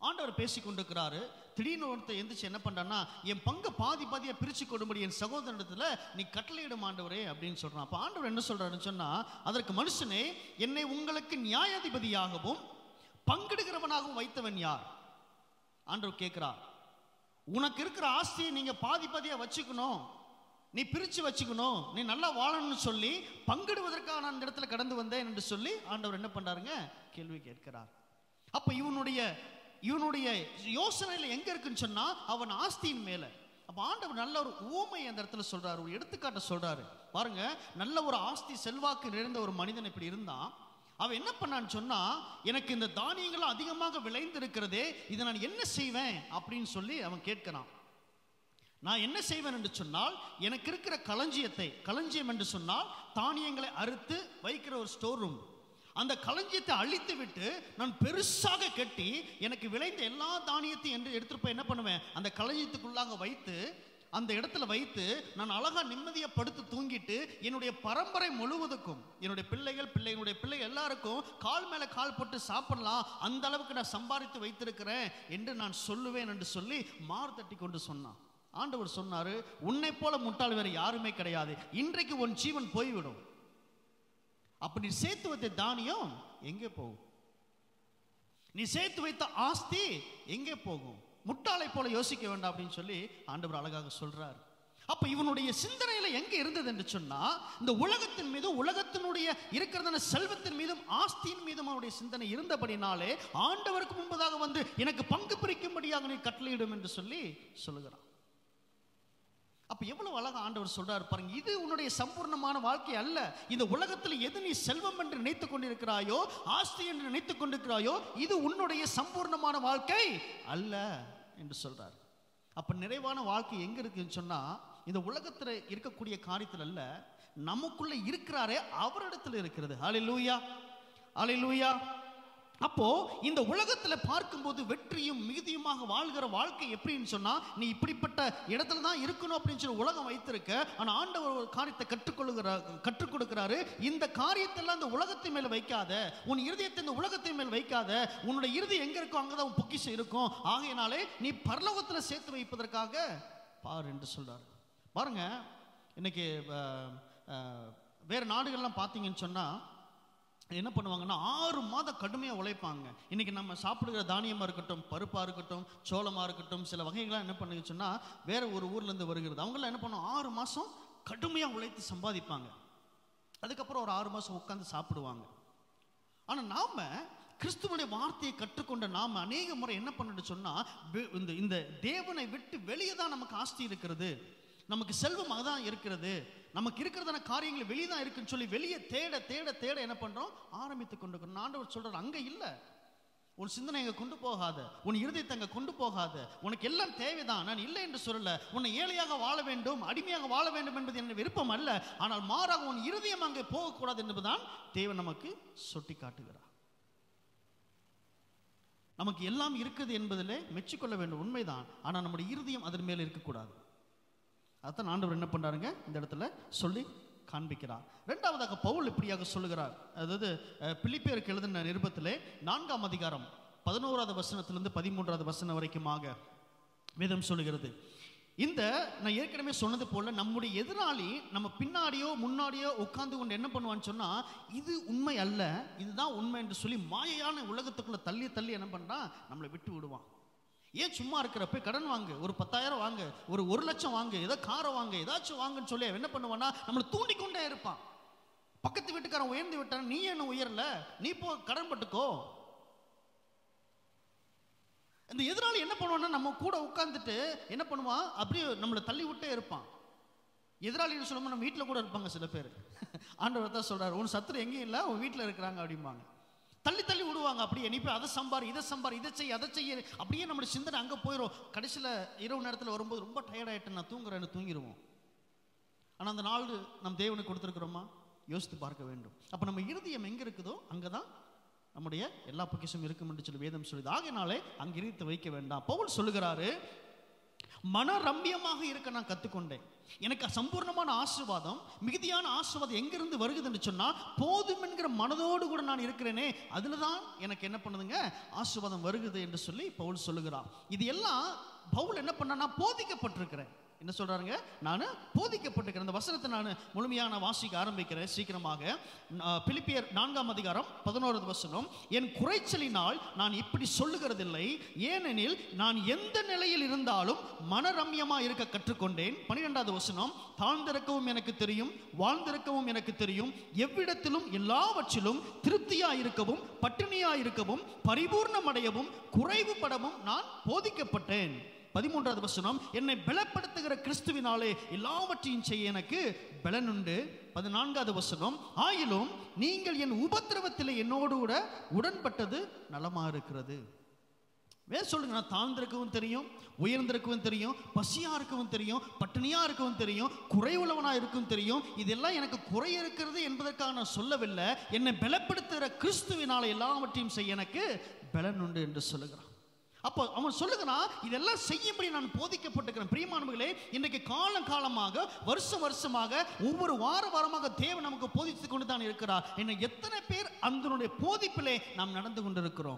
ஆண்டவர் பேசி கொண்டிருக்கிறாரு. திடீர்னு ஒருத்தர் எந்திரிச்சு என்ன பண்றான்னா, என் பங்கு பாதி பாதியா பிரிச்சு கொடும்படி என் சகோதரத்துல நீ கட்டளையிடும் ஆண்டவரே அப்படின்னு சொல்றான். அப்ப ஆண்டவர் என்ன சொல்றாருன்னு சொன்னா, அதற்கு மனுஷனே, என்னை உங்களுக்கு நியாயாதிபதியாகவும் பங்கிடுகிறவனாகவும் வைத்தவன் யார்? ஆண்டவர் கேட்கிறார். உனக்கு இருக்கிற ஆஸ்தியை நீங்க பாதி பாதியா வச்சுக்கணும், நீ பிரிச்சு வச்சுக்கணும், நீ நல்லா வாழணும்னு சொல்லி பங்கிடுவதற்காக நான் இந்த இடத்துல கடந்து வந்தேன் என்று சொல்லி ஆண்டவர் என்ன பண்றாருங்க, கேள்வி கேட்கிறார். அப்ப இவனுடைய இவனுடைய யோசனையில எங்க இருக்குன்னு சொன்னா அவன் ஆஸ்தியின் மேல. அப்ப ஆண்டவர் நல்ல ஒரு ஊமை அந்த இடத்துல சொல்றாரு, ஒரு எடுத்துக்காட்ட சொல்றாரு. பாருங்க, நல்ல ஒரு ஆஸ்தி செல்வாக்கு நிறைந்த ஒரு மனிதன் இப்படி இருந்தான். அவன் என்ன பண்ணான்னு சொன்னா, எனக்கு இந்த தானியங்கள் அதிகமாக விளைந்து இருக்கிறதே, இதை நான் என்ன செய்வேன் அப்படின்னு சொல்லி அவன் கேட்கிறான். நான் என்ன செய்வேன் என்று சொன்னால், எனக்கு இருக்கிற களஞ்சியத்தை, களஞ்சியம் என்று சொன்னால் தானியங்களை அறுத்து வைக்கிற ஒரு ஸ்டோர் ரூம், அந்த களஞ்சியத்தை அழித்து விட்டு நான் பெருசாக கட்டி எனக்கு விளைந்த எல்லா தானியத்தையும் என்று எடுத்துட்டு போய் என்ன பண்ணுவேன், அந்த களஞ்சியத்துக்குள்ளாக வைத்து அந்த இடத்துல வைத்து நான் அழகா நிம்மதியை படுத்து தூங்கிட்டு என்னுடைய பரம்பரை முழுவதுக்கும், என்னுடைய பிள்ளைகள் பிள்ளைகளுடைய பிள்ளைகள் எல்லாருக்கும் கால் மேல கால் போட்டு சாப்பிடலாம், அந்த அளவுக்கு நான் சம்பாதித்து வைத்திருக்கிறேன் என்று நான் சொல்லுவேன் என்று சொல்லி மாறு தட்டி கொண்டு சொன்னான். ஆண்டவர் சொன்னாரு, உன்னை போல முட்டாள் வேற யாருமே கிடையாது, இன்றைக்கு உன் ஜீவன் போய்விடும். அப்ப நீ சேர்த்து வைத்த தானியம் எங்கே போகும்? நீ சேர்த்து வைத்த ஆஸ்தி எங்கே போகும்? முட்டாளை போல யோசிக்க வேண்டாம் அப்படின்னு சொல்லி ஆண்டவர் அழகாக சொல்றார். அப்ப இவனுடைய சிந்தனையில எங்க இருந்தது என்று சொன்னா, இந்த உலகத்தின் மீதும் உலகத்தினுடைய இருக்கிறதான செல்வத்தின் மீதும் ஆஸ்தியின் மீதும் அவனுடைய சிந்தனை இருந்தபடினாலே ஆண்டவருக்கு முன்பதாக வந்து எனக்கு பங்கு பிரிக்கும்படியாக நீ கட்டளையிடும் என்று சொல்லி சொல்லுகிறான். அப்ப எவ்வளவு அழகா ஆண்டவர் சொல்றாரு பாருங்க, இது உன்னுடைய சம்பூர்ணமான வாழ்க்கை அல்ல. இந்த உலகத்தில் எது நீ செல்வம் என்று நினைத்துக் கொண்டிருக்கிறாயோ, ஆஸ்தி என்று நினைத்துக் கொண்டிருக்கிறாயோ, இது உன்னுடைய சம்பூர்ணமான வாழ்க்கை அல்ல என்று சொல்றாரு. அப்ப நிறைவான வாழ்க்கை எங்க இருக்குன்னு சொன்னா, இந்த உலகத்துல இருக்கக்கூடிய காரியத்தில் அல்ல, நமக்குள்ள இருக்கிறாரே அவரிடத்துல இருக்கிறது. ஹல்லேலூயா, ஹல்லேலூயா. அப்போ இந்த உலகத்துல பார்க்கும்போது வெற்றியும் மிகுதியுமாக வாழ்கிற வாழ்க்கை எப்படின்னு சொன்னா, நீ இப்படிப்பட்ட இடத்துல தான் இருக்கணும் அப்படின்னு சொல்லி உலகம் வைத்திருக்க, ஆனா ஆண்டவர் ஒரு காரியத்தை கற்றுக்கொள்ளுகிற கற்றுக் கொடுக்கிறாரு. இந்த காரியத்தெல்லாம் இந்த உலகத்தின் மேல வைக்காத, உன் இருதயத்தை இந்த உலகத்தின் மேல் வைக்காத, உன்னுடைய இறுதி எங்க இருக்கோ அங்கதான் உன் பொக்கிஷம் இருக்கும், ஆகையினாலே நீ பரலோகத்துல சேர்த்து வைப்பதற்காக பார் என்று சொல்றாரு. பாருங்க, இன்னைக்கு வேற நாடுகள்லாம் பார்த்தீங்கன்னு சொன்னா என்ன பண்ணுவாங்கன்னா, ஆறு மாதம் கடுமையாக உழைப்பாங்க. இன்னைக்கு நம்ம சாப்பிடுகிற தானியமாக இருக்கட்டும், பருப்பாக இருக்கட்டும், சோளமாக இருக்கட்டும், சில வகைகள்லாம் என்ன பண்ணுன்னு சொன்னால் வேற ஒரு ஊர்லேருந்து வருகிறது. அவங்களாம் என்ன பண்ணுவோம், ஆறு மாதம் கடுமையாக உழைத்து சம்பாதிப்பாங்க. அதுக்கப்புறம் ஒரு ஆறு மாதம் உட்காந்து சாப்பிடுவாங்க. ஆனால் நாம் கிறிஸ்துவனுடைய வார்த்தையை கற்றுக்கொண்ட நாம் அநேக முறை என்ன பண்ணணும்னு சொன்னால், இந்த இந்த தேவனை விட்டு வெளியே தான் நமக்கு ஆஸ்தி இருக்கிறது, நமக்கு செல்வம் அதான் இருக்கிறது, நமக்கு இருக்கிறதான காரியங்கள் வெளியே தான் இருக்குன்னு சொல்லி வெளியே தேட தேட தேட என்ன பண்றோம், ஆரம்பித்து கொண்டு. ஆண்டவர் சொல்றாரு, அங்க இல்ல, உன் சிந்தனை அங்க கொண்டு போகாத, உன் இருதயத்தை அங்க கொண்டு போகாத, உனக்கு எல்லாம் தேவைதான், நான் இல்லை என்று சொல்லல, உன்னை ஏழையாக வாழ வேண்டும், அடிமையாக வாழ வேண்டும் என்பது என்ன விருப்பம் அல்ல, ஆனால் மாறாக உன் இருதயம் அங்கே போகக்கூடாது என்பதுதான் தேவன் நமக்கு சுட்டி காட்டுகிறார். நமக்கு எல்லாம் இருக்குது என்பதிலே மெச்சிக்கொள்ள வேண்டும், உண்மைதான், ஆனால் நம்முடைய இருதயம் அதன் மேல இருக்கக்கூடாது. அதான் ஆண்டவர் என்ன பண்றாருங்க இந்த இடத்துல சொல்லி காண்பிக்கிறார். இரண்டாவதாக பவுல் இப்படியாக சொல்லுகிறார். அதாவது பிலிப்பியருக்கு எழுதின நிருபத்திலே நான்காம் அதிகாரம் பதினோராவது வசனத்திலிருந்து பதிமூன்றாவது வசனம் வரைக்குமாக வேதம் சொல்லுகிறது. இந்த நான் ஏற்கனவே சொன்னது போல நம்முடைய எதிராளி நம்ம பின்னாடியோ முன்னாடியோ உட்கார்ந்து கொண்டு என்ன பண்ணுவான்னு சொன்னா, இது உண்மை அல்ல, இதுதான் உண்மை என்று சொல்லி மாயையான உலகத்துக்குள்ள தள்ளி தள்ளி என்ன பண்றான், நம்மளை விட்டு விடுவான். ஏன் சும்மா இருக்கிறப்ப கடன் வாங்கு, ஒரு பத்தாயிரம் வாங்க, ஒரு ஒரு லட்சம் வாங்க, ஏதோ காரை வாங்க, ஏதாச்சும் வாங்குன்னு சொல்லி என்ன பண்ணுவான்னா நம்மளை தூண்டிக்கொண்டே இருப்பான். பக்கத்து வீட்டுக்காரன் உயர்ந்து விட்டான், நீ என்ன உயரல, நீ போ கடன் பட்டுக்கோ. இந்த எதிராளி என்ன பண்ணுவான்னா நம்ம கூட உட்கார்ந்துட்டு என்ன பண்ணுவான், அப்படியே நம்மளை தள்ளி விட்டே இருப்பான். எதிராளின்னு சொல்லும்போது நம்ம வீட்டில் கூட இருப்பாங்க சில பேர். ஆண்டவர் தான் சொல்றாரு, உன் சத்துரு எங்கேயும் இல்லை, உன் வீட்டில் இருக்கிறாங்க அப்படிம்பாங்க. தள்ளி தள்ளி விடுவாங்க. அப்படியே நீ போய் அதை சம்பார், இதை சம்பார், இதை செய்ய, அதை செய்ய, அப்படியே நம்மளுடைய சிந்தனை அங்கே போயிடும். கடைசியில் இரவு நேரத்தில் வரும்போது ரொம்ப டயர்டாயிட்டேன், நான் தூங்குறேன்னு தூங்கிடுவோம். ஆனால் அந்த நாள் நம் தேவனுக்கு கொடுத்துருக்குறோமா, யோசித்து பார்க்க வேண்டும். அப்போ நம்ம இருதயம் எங்கே இருக்குதோ அங்கே தான் நம்முடைய எல்லா பொக்கிஷமும் இருக்கும் என்று சொல்லி வேதம் சொல்லுது. ஆகையினாலே அங்கே இருத்து வைக்க வேண்டாம். பவுல் சொல்லுகிறாரு, மன ரம்பியமாக இருக்க நான் கற்றுக்கொண்டேன். எனக்கு சம்பூர்ணமான ஆசீர்வாதம், மிகுதியான ஆசீர்வாதம் எங்கிருந்து வருகுதுன்னு சொன்னா, போதும் என்கிற மனதோடு கூட நான் இருக்கிறேனே, அதுல தான் எனக்கு என்ன பண்ணுதுங்க, ஆசீர்வாதம் வருகுது என்று சொல்லி பவுல் சொல்லுகிறான். இது எல்லாம் பவுல் என்ன பண்ண, நான் போதிக்கப்பட்டிருக்கிறேன். என்ன சொல்றாருங்க, நான் போதிக்கப்பட்டிருக்கிறேன். இந்த வசனத்தை நான் முழுமையான வாசிக்க ஆரம்பிக்கிறேன் சீக்கிரமாக. பிலிப்பியர் நான்காம் அதிகாரம் பதினோராவது வசனம், என் குறைச்சலினால் நான் இப்படி சொல்லுகிறதில்லை, ஏனெனில் நான் எந்த நிலையில் இருந்தாலும் மனரம்யமா இருக்க கற்றுக்கொண்டேன். பன்னிரெண்டாவது வசனம், தாழ்ந்திருக்கவும் எனக்கு தெரியும், வாழ்ந்திருக்கவும் எனக்கு தெரியும், எவ்விடத்திலும் எல்லாவற்றிலும் திருப்தியா இருக்கவும், பட்டினியா இருக்கவும், பரிபூர்ணம் அடையவும், குறைவுபடவும் நான் போதிக்கப்பட்டேன். பதிமூன்றாவது வசனம், என்னை பலப்படுத்துகிற கிறிஸ்துவினாலே எல்லாவற்றையும் செய்ய எனக்கு பலன் உண்டு. பதினான்காவது வசனம், ஆயிலும் நீங்கள் என் உபத்திரவத்தில் என்னோடு கூட உடன்பட்டது நலமா இருக்கிறது. வேற சொல்லுங்க, நான் தாழ்ந்திருக்கவும் தெரியும், உயர்ந்திருக்கவும் தெரியும், பசியா இருக்கவும் தெரியும், பட்டினியா இருக்கவும் தெரியும், குறைவுள்ளவனா இருக்கவும் தெரியும். இதெல்லாம் எனக்கு குறை இருக்கிறது என்பதற்காக நான் சொல்லவில்லை. என்னை பலப்படுத்துகிற கிறிஸ்துவினால எல்லாவற்றையும் செய்ய எனக்கு பலன் உண்டு என்று சொல்லுகிறான். அப்போ அவன் சொல்லுகிறான், இதெல்லாம் செய்யும்படி நான் போதிக்கப்பட்டிருக்கிறேன். பிரியமானவர்களே, இன்றைக்கு காலம் காலமாக, வருஷம் வருஷமாக, ஒவ்வொரு வார வாரமாக தேவன் நமக்கு போதித்துக் கொண்டு தான் இருக்கிறார். என்ன எத்தனை பேர் அதனுடைய போதிப்பிலே நாம் நடந்து கொண்டிருக்கிறோம்?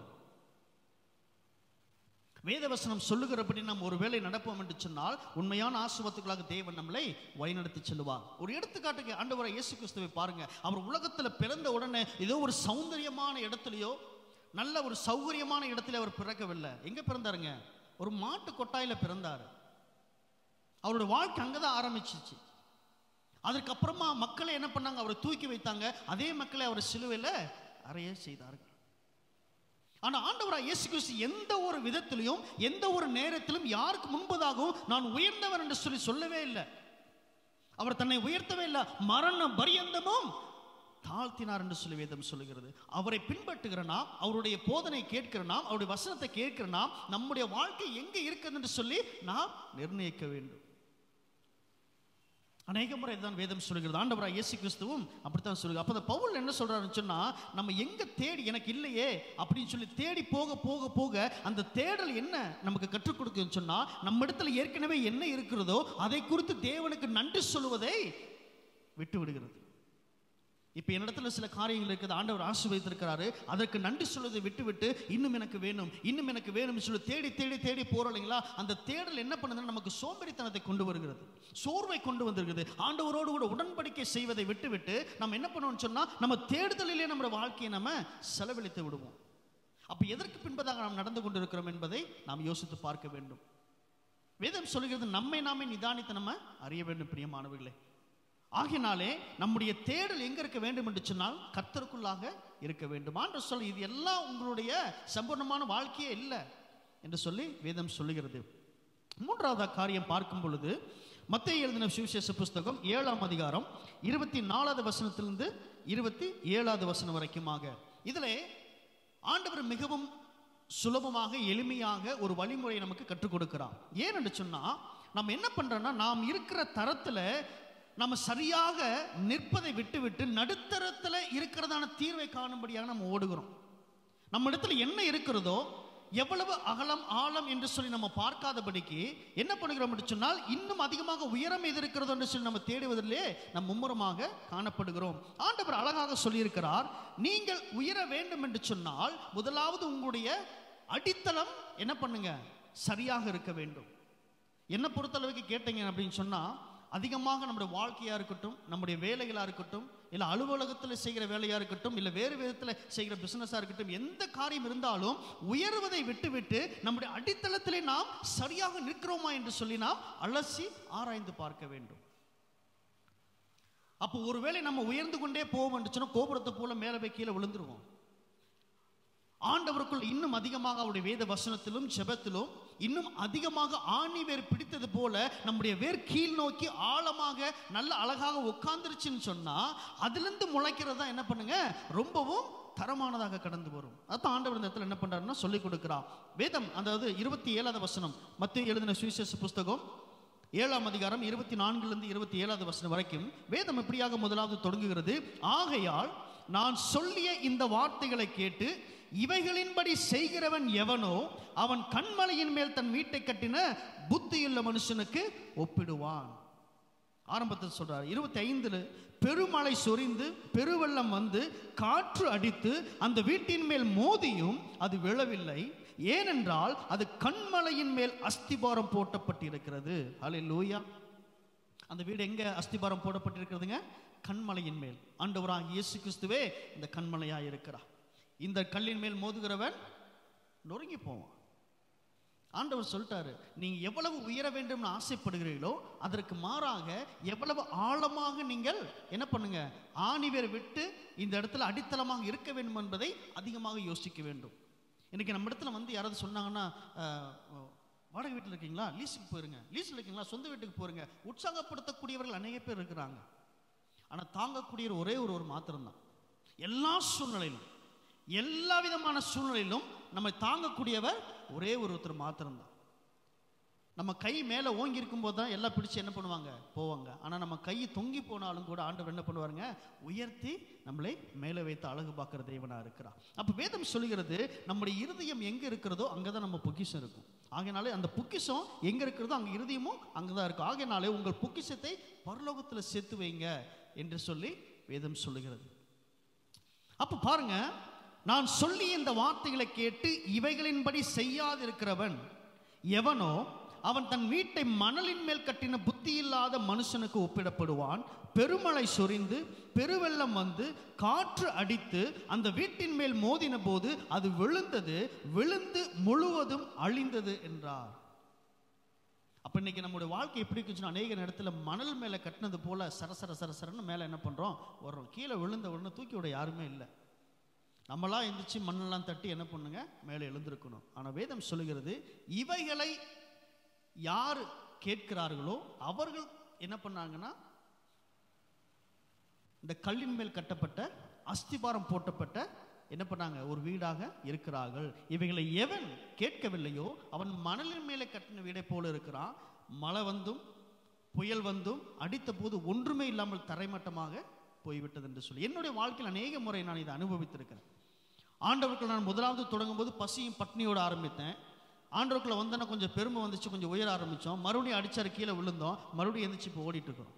வேதவசனம் சொல்லுகிறபடி நாம் ஒரு வேளை நடப்போம் என்று சொன்னால் உண்மையான ஆசீர்வாதத்துக்களாக தேவன் நம்மளை வழிநடத்தி செல்வார். ஒரு எடுத்துக்காட்டுக்கு ஆண்டவராகிய இயேசு கிறிஸ்துவை பாருங்க. அவர் உலகத்தில் பிறந்த உடனே ஏதோ ஒரு சௌந்தரியமான இடத்துலையோ நல்ல ஒரு சௌகரியமான இடத்துல அவர் பிறக்கவில்லை. எங்க பிறந்தாருங்க? ஒரு மாட்டு கொட்டாயில பிறந்தார். அவருடைய வாழ்க்கை அங்கதான் ஆரம்பிச்சிச்சு. அதற்கப்புறமா மக்களை என்ன பண்ணாங்க, அவரை தூக்கி வைத்தாங்க. அதே மக்களை அவர் சிலுவையில் அறைய செய்தார்கள். ஆனா ஆண்டவராகிய இயேசு கிறிஸ்து எந்த ஒரு விதத்திலும் எந்த ஒரு நேரத்திலும் யாருக்கு முன்பதாகவும் நான் உயர்ந்தவர் என்று சொல்லி சொல்லவே இல்லை. அவர் தன்னை உயர்த்தவே இல்லை. மரண பரியந்தமும் தாழ்த்தினார் என்று சொல்லி வேதம் சொல்லுகிறது. அவரை பின்பற்றுகிற நாம், அவருடைய போதனை கேட்கிற நாம், அவருடைய வசனத்தை கேட்கிற நாம், நம்முடைய வாழ்க்கை எங்கே இருக்குது என்று சொல்லி நாம் நிர்ணயிக்க வேண்டும். அநேக முறை தான் வேதம் சொல்லுகிறது. ஆண்டவராகிய இயேசு கிறிஸ்துவும் அப்படித்தான் சொல்லுங்க. அப்போ பவுல் என்ன சொல்றாருன்னு சொன்னா, நம்ம எங்க தேடி எனக்கு இல்லையே அப்படின்னு சொல்லி தேடி போக போக போக அந்த தேடல் என்ன நமக்கு கற்றுக் கொடுக்குன்னு சொன்னா, நம்ம இடத்துல ஏற்கனவே என்ன இருக்கிறதோ அதை குறித்து தேவனுக்கு நன்றி சொல்லுவதை விட்டு விடுகிறது. இப்போ என்னிடத்துல சில காரியங்கள் இருக்குது, ஆண்டவர் ஆசீர்வதித்திருக்கிறாரு, அதற்கு நன்றி சொல்வதை விட்டு விட்டு இன்னும் எனக்கு வேணும் இன்னும் எனக்கு வேணும்னு சொல்லி தேடி தேடி தேடி போறோம் இல்லைங்களா? அந்த தேடல் என்ன பண்ணுதுன்னா நமக்கு சோம்பேறித்தனத்தை கொண்டு வருகிறது, சோர்வை கொண்டு வந்திருக்குது. ஆண்டவரோடு கூட உடன்படிக்கை செய்வதை விட்டு விட்டு நம்ம என்ன பண்ணுவோம்னு சொன்னா, நம்ம தேடுதலிலே நம்ம வாழ்க்கையை நம்ம செலவழித்து விடுவோம். அப்ப எதற்கு பின்பதாக நாம் நடந்து கொண்டிருக்கிறோம் என்பதை நாம் யோசித்து பார்க்க வேண்டும். வேதம் சொல்லுகிறது, நம்மை நாமே நிதானித்து நம்ம அறிய வேண்டும். பிரியமானவர்களே, ஆகினாலே நம்முடைய தேடல் எங்க இருக்க வேண்டும் என்று சொன்னால் கர்த்தருக்குள்ளாக இருக்க வேண்டும். ஆண்டவர் சொல்லி, இது எல்லாம் உங்களுடைய சம்பூர்ணமான வாழ்க்கையே இல்லை என்று சொல்லி வேதம் சொல்லுகிறது. மூன்றாவது காரியம் பார்க்கும் பொழுது, மத்தேயு எழுதின சுவிசேஷ புஸ்தகம் ஏழாம் அதிகாரம் இருபத்தி நாலாவது வசனத்திலிருந்து இருபத்தி ஏழாவது வசனம் வரைக்குமாக இதிலே ஆண்டவர் மிகவும் சுலபமாக எளிமையாக ஒரு வழிமுறையை நமக்கு கற்றுக் கொடுக்கிறார். ஏன் என்று சொன்னா, நம்ம என்ன பண்றோம்னா, நாம் இருக்கிற தரத்துல நம்ம சரியாக நிற்பதை விட்டு விட்டு நடுத்தரத்தில் இருக்கிறதான தீர்வை காணும்படியாக நம்ம ஓடுகிறோம். நம்ம இடத்துல என்ன இருக்கிறதோ, எவ்வளவு அகலம் ஆழம் என்று சொல்லி நம்ம பார்க்காதபடிக்கு என்ன பண்ணுகிறோம் என்று சொன்னால், இன்னும் அதிகமாக உயரம் எது இருக்கிறதோ என்று சொல்லி நம்ம தேடுவதிலே நம் மும்முரமாக காணப்படுகிறோம். ஆண்டவர் அழகாக சொல்லியிருக்கிறார், நீங்கள் உயர வேண்டும் என்று சொன்னால் முதலாவது உங்களுடைய அடித்தளம் என்ன பண்ணுங்க, சரியாக இருக்க வேண்டும். என்ன பொறுத்தளவுக்கு கேட்டீங்க அப்படின்னு சொன்னா, அதிகமாக நம்முடைய வாழ்க்கையா இருக்கட்டும், நம்முடைய வேலைகளா இருக்கட்டும், இல்லை அலுவலகத்தில் செய்கிற வேலையா இருக்கட்டும், இல்லை வேறு விதத்தில் செய்கிற பிசினஸா இருக்கட்டும், எந்த காரியம் இருந்தாலும் உயர்வதை விட்டு விட்டு நம்முடைய அடித்தளத்திலே நாம் சரியாக நிற்கிறோமா என்று சொல்லி நாம் அலசி ஆராய்ந்து பார்க்க வேண்டும். அப்போ ஒருவேளை நம்ம உயர்ந்து கொண்டே போவோம் என்று சொன்னா, கோபுரத்தை போல மேலே போய் கீழே விழுந்துருவோம். ஆண்டவருக்குள் இன்னும் அதிகமாக அவருடைய வேத வசனத்திலும் ஜெபத்திலும் இன்னும் அதிகமாக ஆணி வேர் பிடித்தது போல நம்முடைய வேர் கீழ் நோக்கி ஆழமாக நல்ல அழகாக உட்கார்ந்துருச்சுன்னு சொன்னா, அதிலிருந்து முளைக்கிறதா என்ன பண்ணுங்க, ரொம்பவும் தரமானதாக கடந்து வரும். அதான் ஆண்டவர் இந்த இடத்துல என்ன பண்றாருன்னா சொல்லிக் கொடுக்கிறார். வேதம் அதாவது இருபத்தி ஏழாவது வசனம், மத்தேயு எழுதின சுவிசேஷ புஸ்தகம் ஏழாம் அதிகாரம் இருபத்தி நான்கிலிருந்து இருபத்தி ஏழாவது வசனம் வரைக்கும் வேதம் இப்படியாக முதலாவது தொடங்குகிறது. ஆகையால் நான் சொல்லிய இந்த வார்த்தைகளை கேட்டு இவைகளின்படி செய்கிறவன் எவனோ அவன் கண்மலையின் மேல் தன் வீட்டை கட்டின புத்தியுள்ள மனுஷனுக்கு ஒப்பிடுவான். ஆரம்பத்தில் சொல்றாரு. இருபத்தி ஐந்துல பெருமழை சொரிந்து பெருவெள்ளம் வந்து காற்று அடித்து அந்த வீட்டின் மேல் மோதியும் அது விழவில்லை, ஏனென்றால் அது கண்மலையின் மேல் அஸ்திபாரம் போட்டப்பட்டிருக்கிறது. ஹல்லேலூயா. அந்த வீடு எங்க அஸ்திபாரம் போடப்பட்டிருக்கிறதுங்க? கண்மலையின் மேல். ஆண்டவராகிய இயேசு கிறிஸ்துவே இந்த கண்மலையாக இருக்கிறார். இந்த கல்லின் மேல் மோதுகிறவன் நொறுங்கி போவான். ஆண்டவர் சொல்லிட்டாரு, நீங்க எவ்வளவு உயர வேண்டும்னு ஆசைப்படுகிறீர்களோ அதற்கு மாறாக எவ்வளவு ஆழமாக நீங்கள் என்ன பண்ணுங்க, ஆணிவேர் விட்டு இந்த இடத்துல அடித்தளமாக இருக்க வேண்டும் என்பதை அதிகமாக யோசிக்க வேண்டும். இன்னைக்கு நம்ம இடத்துல வந்து யாராவது சொன்னாங்கன்னா, வாடகை வீட்டில் இருக்கீங்களா, லீஸுக்கு போயிருங்க, லீஸில் இருக்கீங்களா, சொந்த வீட்டுக்கு போயிருங்க, உற்சாகப்படுத்தக்கூடியவர்கள் அநேக பேர் இருக்கிறாங்க. ஆனால் தாங்கக்கூடிய ஒரே ஒரு ஒரு மாத்திரம்தான். எல்லா சூழ்நிலையிலும் எல்லா விதமான சூழ்நிலையிலும் நம்மை தாங்கக்கூடியவர் ஒரே ஒருத்தர் மாத்திரம்தான். நம்ம கை மேலே ஓங்கி இருக்கும்போது தான் எல்லாம் பிடிச்சி என்ன பண்ணுவாங்க, போவாங்க. ஆனால் நம்ம கை தொங்கி போனாலும் கூட ஆண்டவர் என்ன பண்ணுவாருங்க, உயர்த்தி நம்மளை மேலே வைத்து அழகு பார்க்குற தேவனாக இருக்கிறார். அப்போ வேதம் சொல்லுகிறது, நம்முடைய இருதயம் எங்கே இருக்கிறதோ அங்கே தான் நம்ம பொக்கிஷம் இருக்கும். ஆகையினாலே அந்த பொக்கிஷம் எங்கே இருக்கிறதோ அங்கே இருதயமும் அங்கே தான் இருக்கும். ஆகையினாலே உங்கள் பொக்கிஷத்தை பரலோகத்தில் சேர்த்து வைங்க என்று சொல்லி வேதம் சொல்லுகிறது. அப்போ பாருங்க, நான் சொல்லி இந்த வார்த்தைகளை கேட்டு இவைகளின்படி செய்யாதிருக்கிறவன் எவனோ அவன் தன் வீட்டை மணலின் மேல் கட்டின புத்தி இல்லாத மனுஷனுக்கு ஒப்பிடப்படுவான். பெருமழை சொரிந்து பெருவெள்ளம் வந்து காற்று அடித்து அந்த வீட்டின் மேல் மோதின போது அது விழுந்தது, விழுந்து முழுவதும் அழிந்தது என்றார். அப்ப இன்னைக்கு நம்முடைய வாழ்க்கை எப்படி இருக்குச்சுன்னா, அநேக நேரத்துல மணல் மேல கட்டினது போல சரசர சரசரன்னு மேல என்ன பண்றோம், வர்றோம். கீழே விழுந்த உடனே தூக்கி விட யாருமே இல்லை. நம்மளா எந்திரிச்சு மண்ணெல்லாம் தட்டி என்ன பண்ணுங்க, மேலே எழுந்திருக்கணும். ஆனா வேதம் சொல்லுகிறது, இவைகளை யார் கேட்கிறார்களோ அவர்கள் என்ன பண்ணாங்கன்னா, இந்த கல்லின் மேல் கட்டப்பட்ட அஸ்திபாரம் போட்டப்பட்ட என்ன பண்ணாங்க, ஒரு வீடாக இருக்கிறார்கள். இவைகளை எவன் கேட்கவில்லையோ அவன் மணலின் மேலே கட்டின வீடை போல இருக்கிறான். மழை வந்தும் புயல் வந்தும் அடித்த போது ஒன்றுமே இல்லாமல் தரைமட்டமாக போய்விட்டது என்று சொல்லி என்னுடைய வாழ்க்கையில் அநேக முறை நான் இதை அனுபவித்திருக்கிறேன். ஆண்டவர்கள் நான் முதலாவது தொடங்கும் போது பசியும் பட்னியோடு ஆரம்பித்தேன். ஆண்டவர்களை வந்தோன்னா கொஞ்சம் பெருமை வந்துச்சு, கொஞ்சம் உயர ஆரம்பித்தோம். மறுபடியும் அடிச்சாரு, கீழே விழுந்தோம், மறுபடியும் எந்திரிச்சு இப்போ ஓடிட்டு இருக்கிறோம்.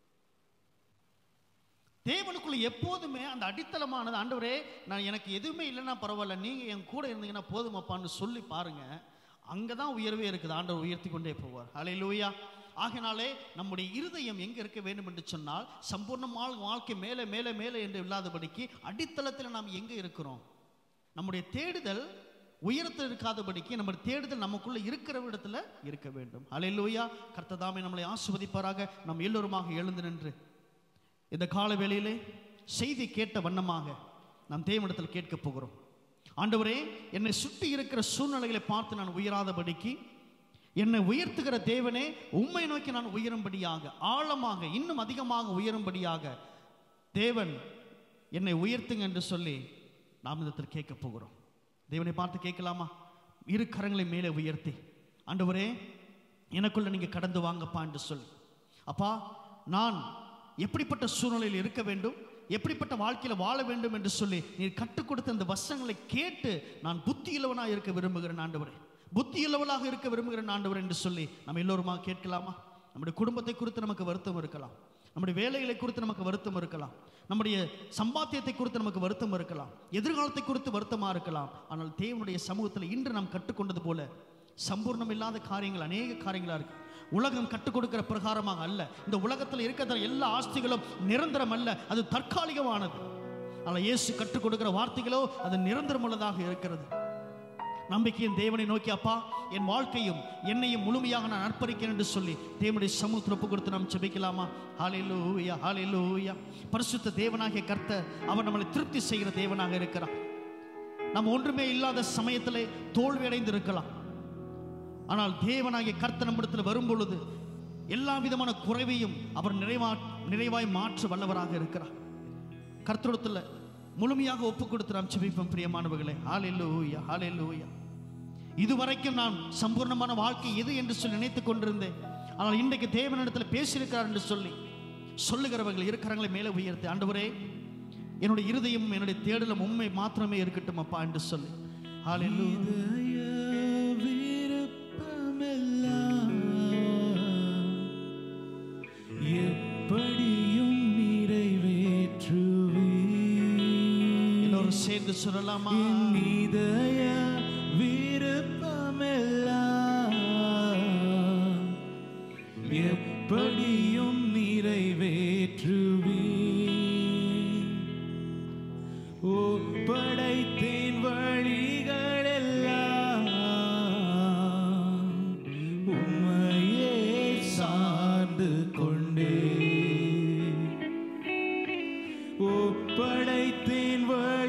தேவனுக்குள்ள எப்போதுமே அந்த அடித்தளமானது, ஆண்டவரே நான் எனக்கு எதுவுமே இல்லைன்னா பரவாயில்ல, நீங்க என் கூட இருந்தீங்கன்னா போதுமப்பான்னு சொல்லி பாருங்க, அங்கதான் உயர்வே இருக்குது. ஆண்டவர் உயர்த்தி கொண்டே போவார். ஹல்லேலூயா. ஆகினாலே நம்முடைய இருதயம் எங்க இருக்க வேண்டும் என்று சொன்னால், சம்பூர்ணமான வாழ்க்கை மேலே மேலே மேலே என்று இல்லாதபடிக்கு அடித்தளத்தில் நாம் எங்க இருக்கிறோம், நம்முடைய தேடுதல் உயரத்தில் இருக்காதபடிக்கு நம்முடைய தேடுதல் நமக்குள்ள இருக்கிற இடத்துல இருக்க வேண்டும். ஹல்லேலூயா. கர்த்தர் தாமே நம்மளை ஆசீர்வதிப்பாராக. நாம் எல்லோருமாக எழுந்து நின்று இந்த கால வேளையிலே செய்தி கேட்ட வண்ணமாக நாம் தேவனிடத்தில் கேட்க போகிறோம். ஆண்டவரே, என்னை சுற்றி இருக்கிற சூழ்நிலைகளை பார்த்து நான் உயராதபடிக்கு என்னை உயர்த்துகிற தேவனே, உம்மை நோக்கி நான் உயரும்படியாக, ஆழமாக இன்னும் அதிகமாக உயரும்படியாக தேவன் என்னை உயர்த்துங்க என்று சொல்லி நாம் இடத்தில் கேட்க போகிறோம். தேவனை பார்த்து கேட்கலாமா? இரு கரங்களை மேலே உயர்த்தி, ஆண்டவரே எனக்குள்ள நீங்க கடந்து வாங்கப்பா என்று சொல்லி, அப்பா நான் எப்படிப்பட்ட சூழ்நிலையில் இருக்க வேண்டும், எப்படிப்பட்ட வாழ்க்கையில் வாழ வேண்டும் என்று சொல்லி நீர் கற்றுக் கொடுத்த அந்த வசனங்களை கேட்டு நான் புத்தி இலவனாக இருக்க விரும்புகிறேன் ஆண்டவரே, புத்தி இலவலாக இருக்க விரும்புகிறேன் ஆண்டவர் என்று சொல்லி நம்ம எல்லோருமாக கேட்கலாமா? நம்முடைய குடும்பத்தை குறித்து நமக்கு வருத்தம் இருக்கலாம், நம்முடைய வேலைகளை குறித்து நமக்கு வருத்தம் இருக்கலாம், நம்முடைய சம்பாத்தியத்தை குறித்து நமக்கு வருத்தம் இருக்கலாம், எதிர்காலத்தை குறித்து வருத்தமாக இருக்கலாம். ஆனால் தேவனுடைய சமூகத்தில் இன்று நாம் கற்றுக்கொண்டது போல சம்பூர்ணம் இல்லாத காரியங்கள் அநேக காரியங்களாக இருக்கு. உலகம் கற்றுக் கொடுக்கிற பிரகாரமாக அல்ல. இந்த உலகத்தில் இருக்கிற எல்லா ஆஸ்திகளும் நிரந்தரம் அல்ல, அது தற்காலிகமானது. ஆனால் இயேசு கற்றுக் கொடுக்கிற வார்த்தைகளோ அது நிரந்தரம் உள்ளதாக இருக்கிறது. நம்பிக்கையின் தேவனை நோக்கி, அப்பா என் வாழ்க்கையும் என்னையும் முழுமையாக நான் அர்ப்பணிக்கிறேன் என்று சொல்லி தேவனுடைய சமூகத்தில் ஒப்பு கொடுத்து நாம் ஜெபிக்கலாமா? ஹல்லேலூயா, ஹல்லேலூயா. பரிசுத்த தேவனாகிய கர்த்தர் அவர் நம்மளை திருப்தி செய்கிற தேவனாக இருக்கிறார். நம்ம ஒன்றுமே இல்லாத சமயத்திலே தோல்வி அடைந்து இருக்கலாம். ஆனால் தேவனாகிய கர்த்தர் நம்மிடத்தில் வரும் பொழுது எல்லா விதமான குறைவையும் அவர் நிறைவா நிறைவாய் மாற்ற வல்லவராக இருக்கிறார். கர்த்தரிடத்தில் முழுமையாக ஒப்பு கொடுத்து நாம் ஜெபிப்போம். பிரியமானவர்களே, ஹல்லேலூயா, ஹல்லேலூயா. இதுவரைக்கும் நான் சம்பூர்ணமான வாழ்க்கை எது என்று சொல்லி நினைத்துக் கொண்டிருந்தேன். ஆனால் இன்றைக்கு தேவனிடத்தில் பேசியிருக்கிறார் என்று சொல்லி சொல்லுகிறவர்கள் இருக்கிறவங்களை மேலே உயர்த்தி, ஆண்டவரே என்னுடைய இருதயம் என்னுடைய தேடலும் உண்மை மாத்திரமே இருக்கட்டும் அப்பா என்று சொல்லி ஹல்லேலூயா. You சொல்லலாமா? என் இதய விருப்பமெல்லாம் எப்படியும் நிறைவேற்றுவே. ஒப்படைத்தேன் வழிகளெல்லாம் உம்மையே சார்ந்து கொண்டே. ஒப்படைத்தேன்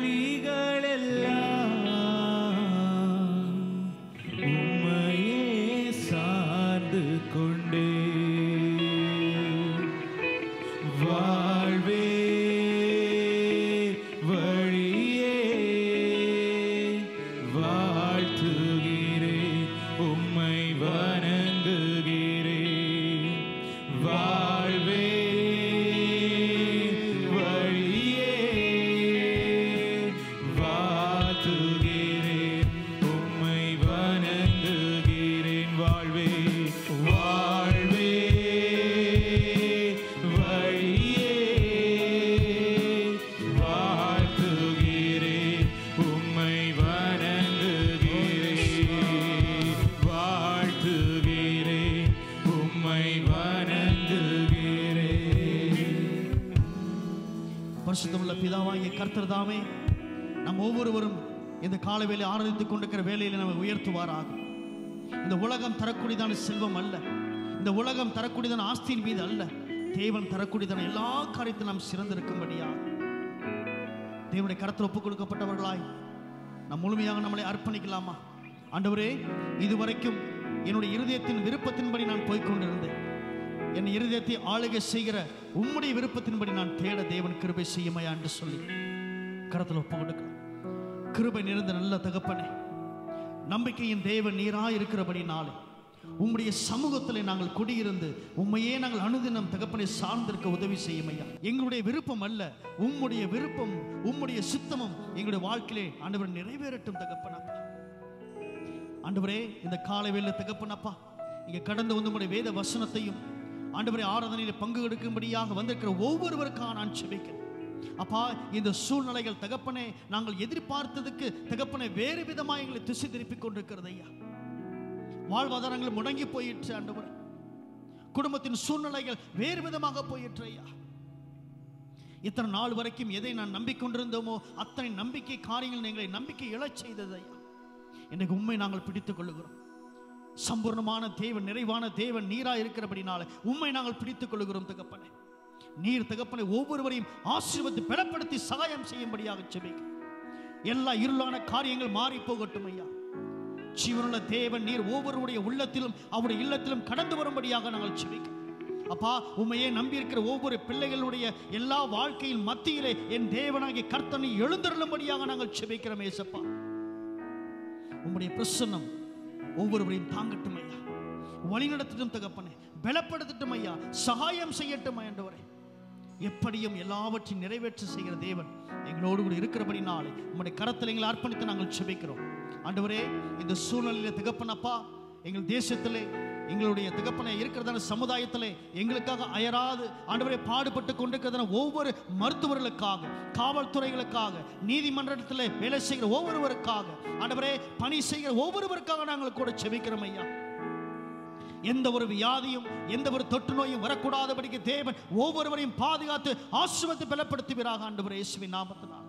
வழிகளெல்லாம் உம்மையே சார்ந்து கொண்டே. வாழ்வே வழியே வாழ்த்துகிறேன், உம்மை வணங்குகிறேன். வாழ்வே வழியே வாழ்த்துகிறேன், உம்மை வணங்குகிறேன். வாழ்வே வாழ்வே வழியே வாழ்த்துகிறேன், உம்மை வணங்குகிறேன். வாழ்த்துகிறேன், உம்மை வணங்குகிறேன். பரிசுத்தமுள்ள பிதாவாகிய கர்த்தர் தாமே நம் ஒவ்வொருவரும் இந்த கால வேலை ஆராதித்துக் கொண்டிருக்கிற வேலையில் நம்ம உயர்த்துவாராக. இந்த உலகம் தரக்கூடியதான செல்வம் அல்ல, இந்த உலகம் தரக்கூடியதான ஆஸ்தியின் மீது அல்ல, தேவன் தரக்கூடியதான எல்லா காரியத்திலும் நாம் சிறந்திருக்கும்படியா தேவனுடைய கரத்தில் ஒப்புக் கொடுக்கப்பட்டவர்களாய் நாம் முழுமையாக நம்மளை அர்ப்பணிக்கலாமா? ஆண்டவரே, இதுவரைக்கும் என்னுடைய இருதயத்தின் விருப்பத்தின்படி நான் போய்கொண்டிருந்தேன். என் இருதயத்தை ஆளுகை செய்கிற உம்முடைய விருப்பத்தின்படி நான் தேட தேவன் கிருபை செய்யுமையா என்று சொல்லி கரத்தில் ஒப்பு கொடுக்கலாம். கிருபை நிறைந்த நல்ல தகப்பனே, நம்பிக்கையின் தேவன் நீராய் இருக்கிறபடினாலே உம்முடைய சமூகத்திலே நாங்கள் குடியிருந்து உம்மையே நாங்கள் அனுதினம் தகப்பனை சார்ந்திருக்க உதவி செய்யுமையா. எங்களுடைய விருப்பம் அல்ல, உம்முடைய விருப்பம் உம்முடைய சித்தமும் எங்களுடைய வாழ்க்கையிலே ஆண்டவர் நிறைவேறட்டும் தகப்பனப்பா. ஆண்டவரே, இந்த காலை வேளை தகப்பனப்பா இங்கே கடந்து வந்து உம்முடைய வேத வசனத்தையும் ஆண்டவரே ஆராதனையில் பங்கு எடுக்கும்படியாக வந்திருக்கிற ஒவ்வொருவருக்காக நான் செபிக்கிறேன். அப்பா, இந்த சூழ்நிலைகள் தகப்பனே நாங்கள் எதிர்பார்த்ததுக்கு தகப்பனே வேறு விதமாக எங்களை திசை திருப்பிக் கொண்டிருக்கிறது ஐயா. வாழ்வாதாரங்கள் முடங்கி போயிற்று ஆண்டவரே, குடும்பத்தின் சூழ்நிலைகள் வேறு விதமாக போயிற்று ஐயா. இத்தனை நாள் வரைக்கும் எதை நான் நம்பிக்கொண்டிருந்தோமோ அத்தனை நம்பிக்கை காரியங்கள் எங்களை நம்பிக்கை இழச் செய்தது ஐயா. இன்னைக்கு உண்மை நாங்கள் பிடித்துக் கொள்ளுகிறோம். சம்பூர்ணமான தேவன், நிறைவான தேவன் நீரா இருக்கிறபடினால உண்மை நாங்கள் பிடித்துக் கொள்ளுகிறோம் தகப்பனே. நீர் தகப்பனை ஒவ்வொருவரையும் ஆசீர்வதித்து பலப்படுத்தி சகாயம் செய்யும்படியாக செபிக்கிறேன். எல்லா இருளான காரியங்கள் மாறி போகட்டும் ஐயா. ஜீவனுள்ள தேவன் நீர் ஒவ்வொருவருடைய உள்ளத்திலும் அவருடைய இல்லத்திலும் கடந்து வரும்படியாக நாங்கள் செபிக்கிறோம். அப்பா, உண்மையே நம்பியிருக்கிற ஒவ்வொரு பிள்ளைகளுடைய எல்லா வாழ்க்கையின் மத்தியிலே என் தேவனாகிய கர்த்தனை எழுந்தருளும்படியாக நாங்கள் செபிக்கிறோம் ஏசப்பா. உம்முடைய பிரசன்னம் ஒவ்வொருவரையும் தாங்கட்டும் ஐயா, வழிநடத்தட்டும் தகப்பனே, பலப்படுத்தட்டும் ஐயா, சகாயம் செய்யட்டும் ஆண்டவரே. எப்படியும் எல்லாவற்றையும் நிறைவேற்ற செய்கிற தேவன் எங்களோடு கூட இருக்கிறபடினாலே உம்முடைய கரத்தில் எங்களை அர்ப்பணித்து நாங்கள் செபிக்கிறோம் ஆண்டவரே. இந்த சூழ்நிலையில தகப்பனப்பா, எங்கள் தேசத்திலே எங்களுடைய தகப்பனை இருக்கிறதான சமுதாயத்திலே எங்களுக்காக அயராது ஆண்டவரே பாடுபட்டு கொண்டிருக்கிறதான ஒவ்வொரு மருத்துவர்களுக்காக, காவல்துறைகளுக்காக, நீதிமன்றத்தில் வேலை செய்கிற ஒவ்வொருவருக்காக, ஆண்டவரே பணி செய்கிற ஒவ்வொருவருக்காக நாங்கள் கூட செபிக்கிறோம் ஐயா. எந்த ஒரு வியாதியும் எந்த ஒரு தொற்று நோயும் வரக்கூடாதபடிக்கு தேவன் ஒவ்வொருவரையும் பாதுகாத்து ஆசீர்வதித்து பலப்படுத்துவீராக ஆண்டவரே இயேசுவின் நாமத்தினால்.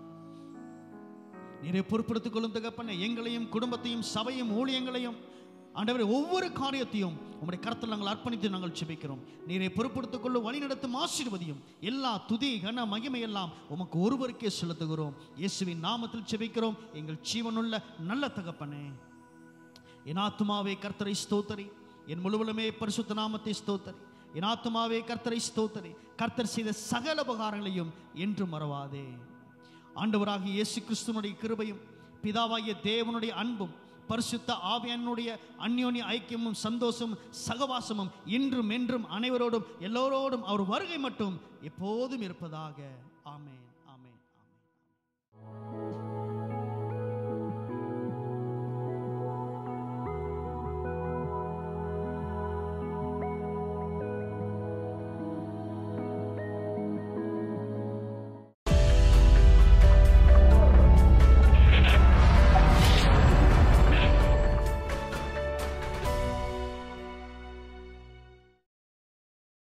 நீரை பொறுப்படுத்திக் கொள்ளும் தகப்பனே, எங்களையும் குடும்பத்தையும் சபையும் ஊழியங்களையும் ஆண்டவரே ஒவ்வொரு காரியத்தையும் உம்முடைய கரத்தில் நாங்கள் அர்ப்பணித்து நாங்கள் செபிக்கிறோம். நீரை பொறுப்படுத்திக் கொள்ளும், வழி நடத்தும், ஆசீர்வதியும். எல்லா துதி கன மகிமை எல்லாம் உமக்கு ஒருவருக்கே செலுத்துகிறோம். இயேசுவின் நாமத்தில் செபிக்கிறோம் எங்கள் ஜீவனுள்ள நல்ல தகப்பனே. என் ஆத்துமாவே கர்த்தரை ஸ்தோத்தரி, என் முழுவலுமே பரிசுத்த நாமத்தை ஸ்தோத்தரி. என் ஆத்துமாவே கர்த்தரை ஸ்தோத்தரி, கர்த்தர் செய்த சகல உபகாரங்களையும் என்று மறவாதே. ஆண்டவராகிய இயேசு கிறிஸ்துவனுடைய கிருபையும் பிதாவாகிய தேவனுடைய அன்பும் பரிசுத்த ஆவியானுடைய அந்யோன்ய ஐக்கியமும் சந்தோஷமும் சகவாசமும் இன்றும் என்றும் அனைவரோடும் எல்லோரோடும் அவர் வருகை மட்டும் எப்போதும் இருப்பதாக. ஆமென்.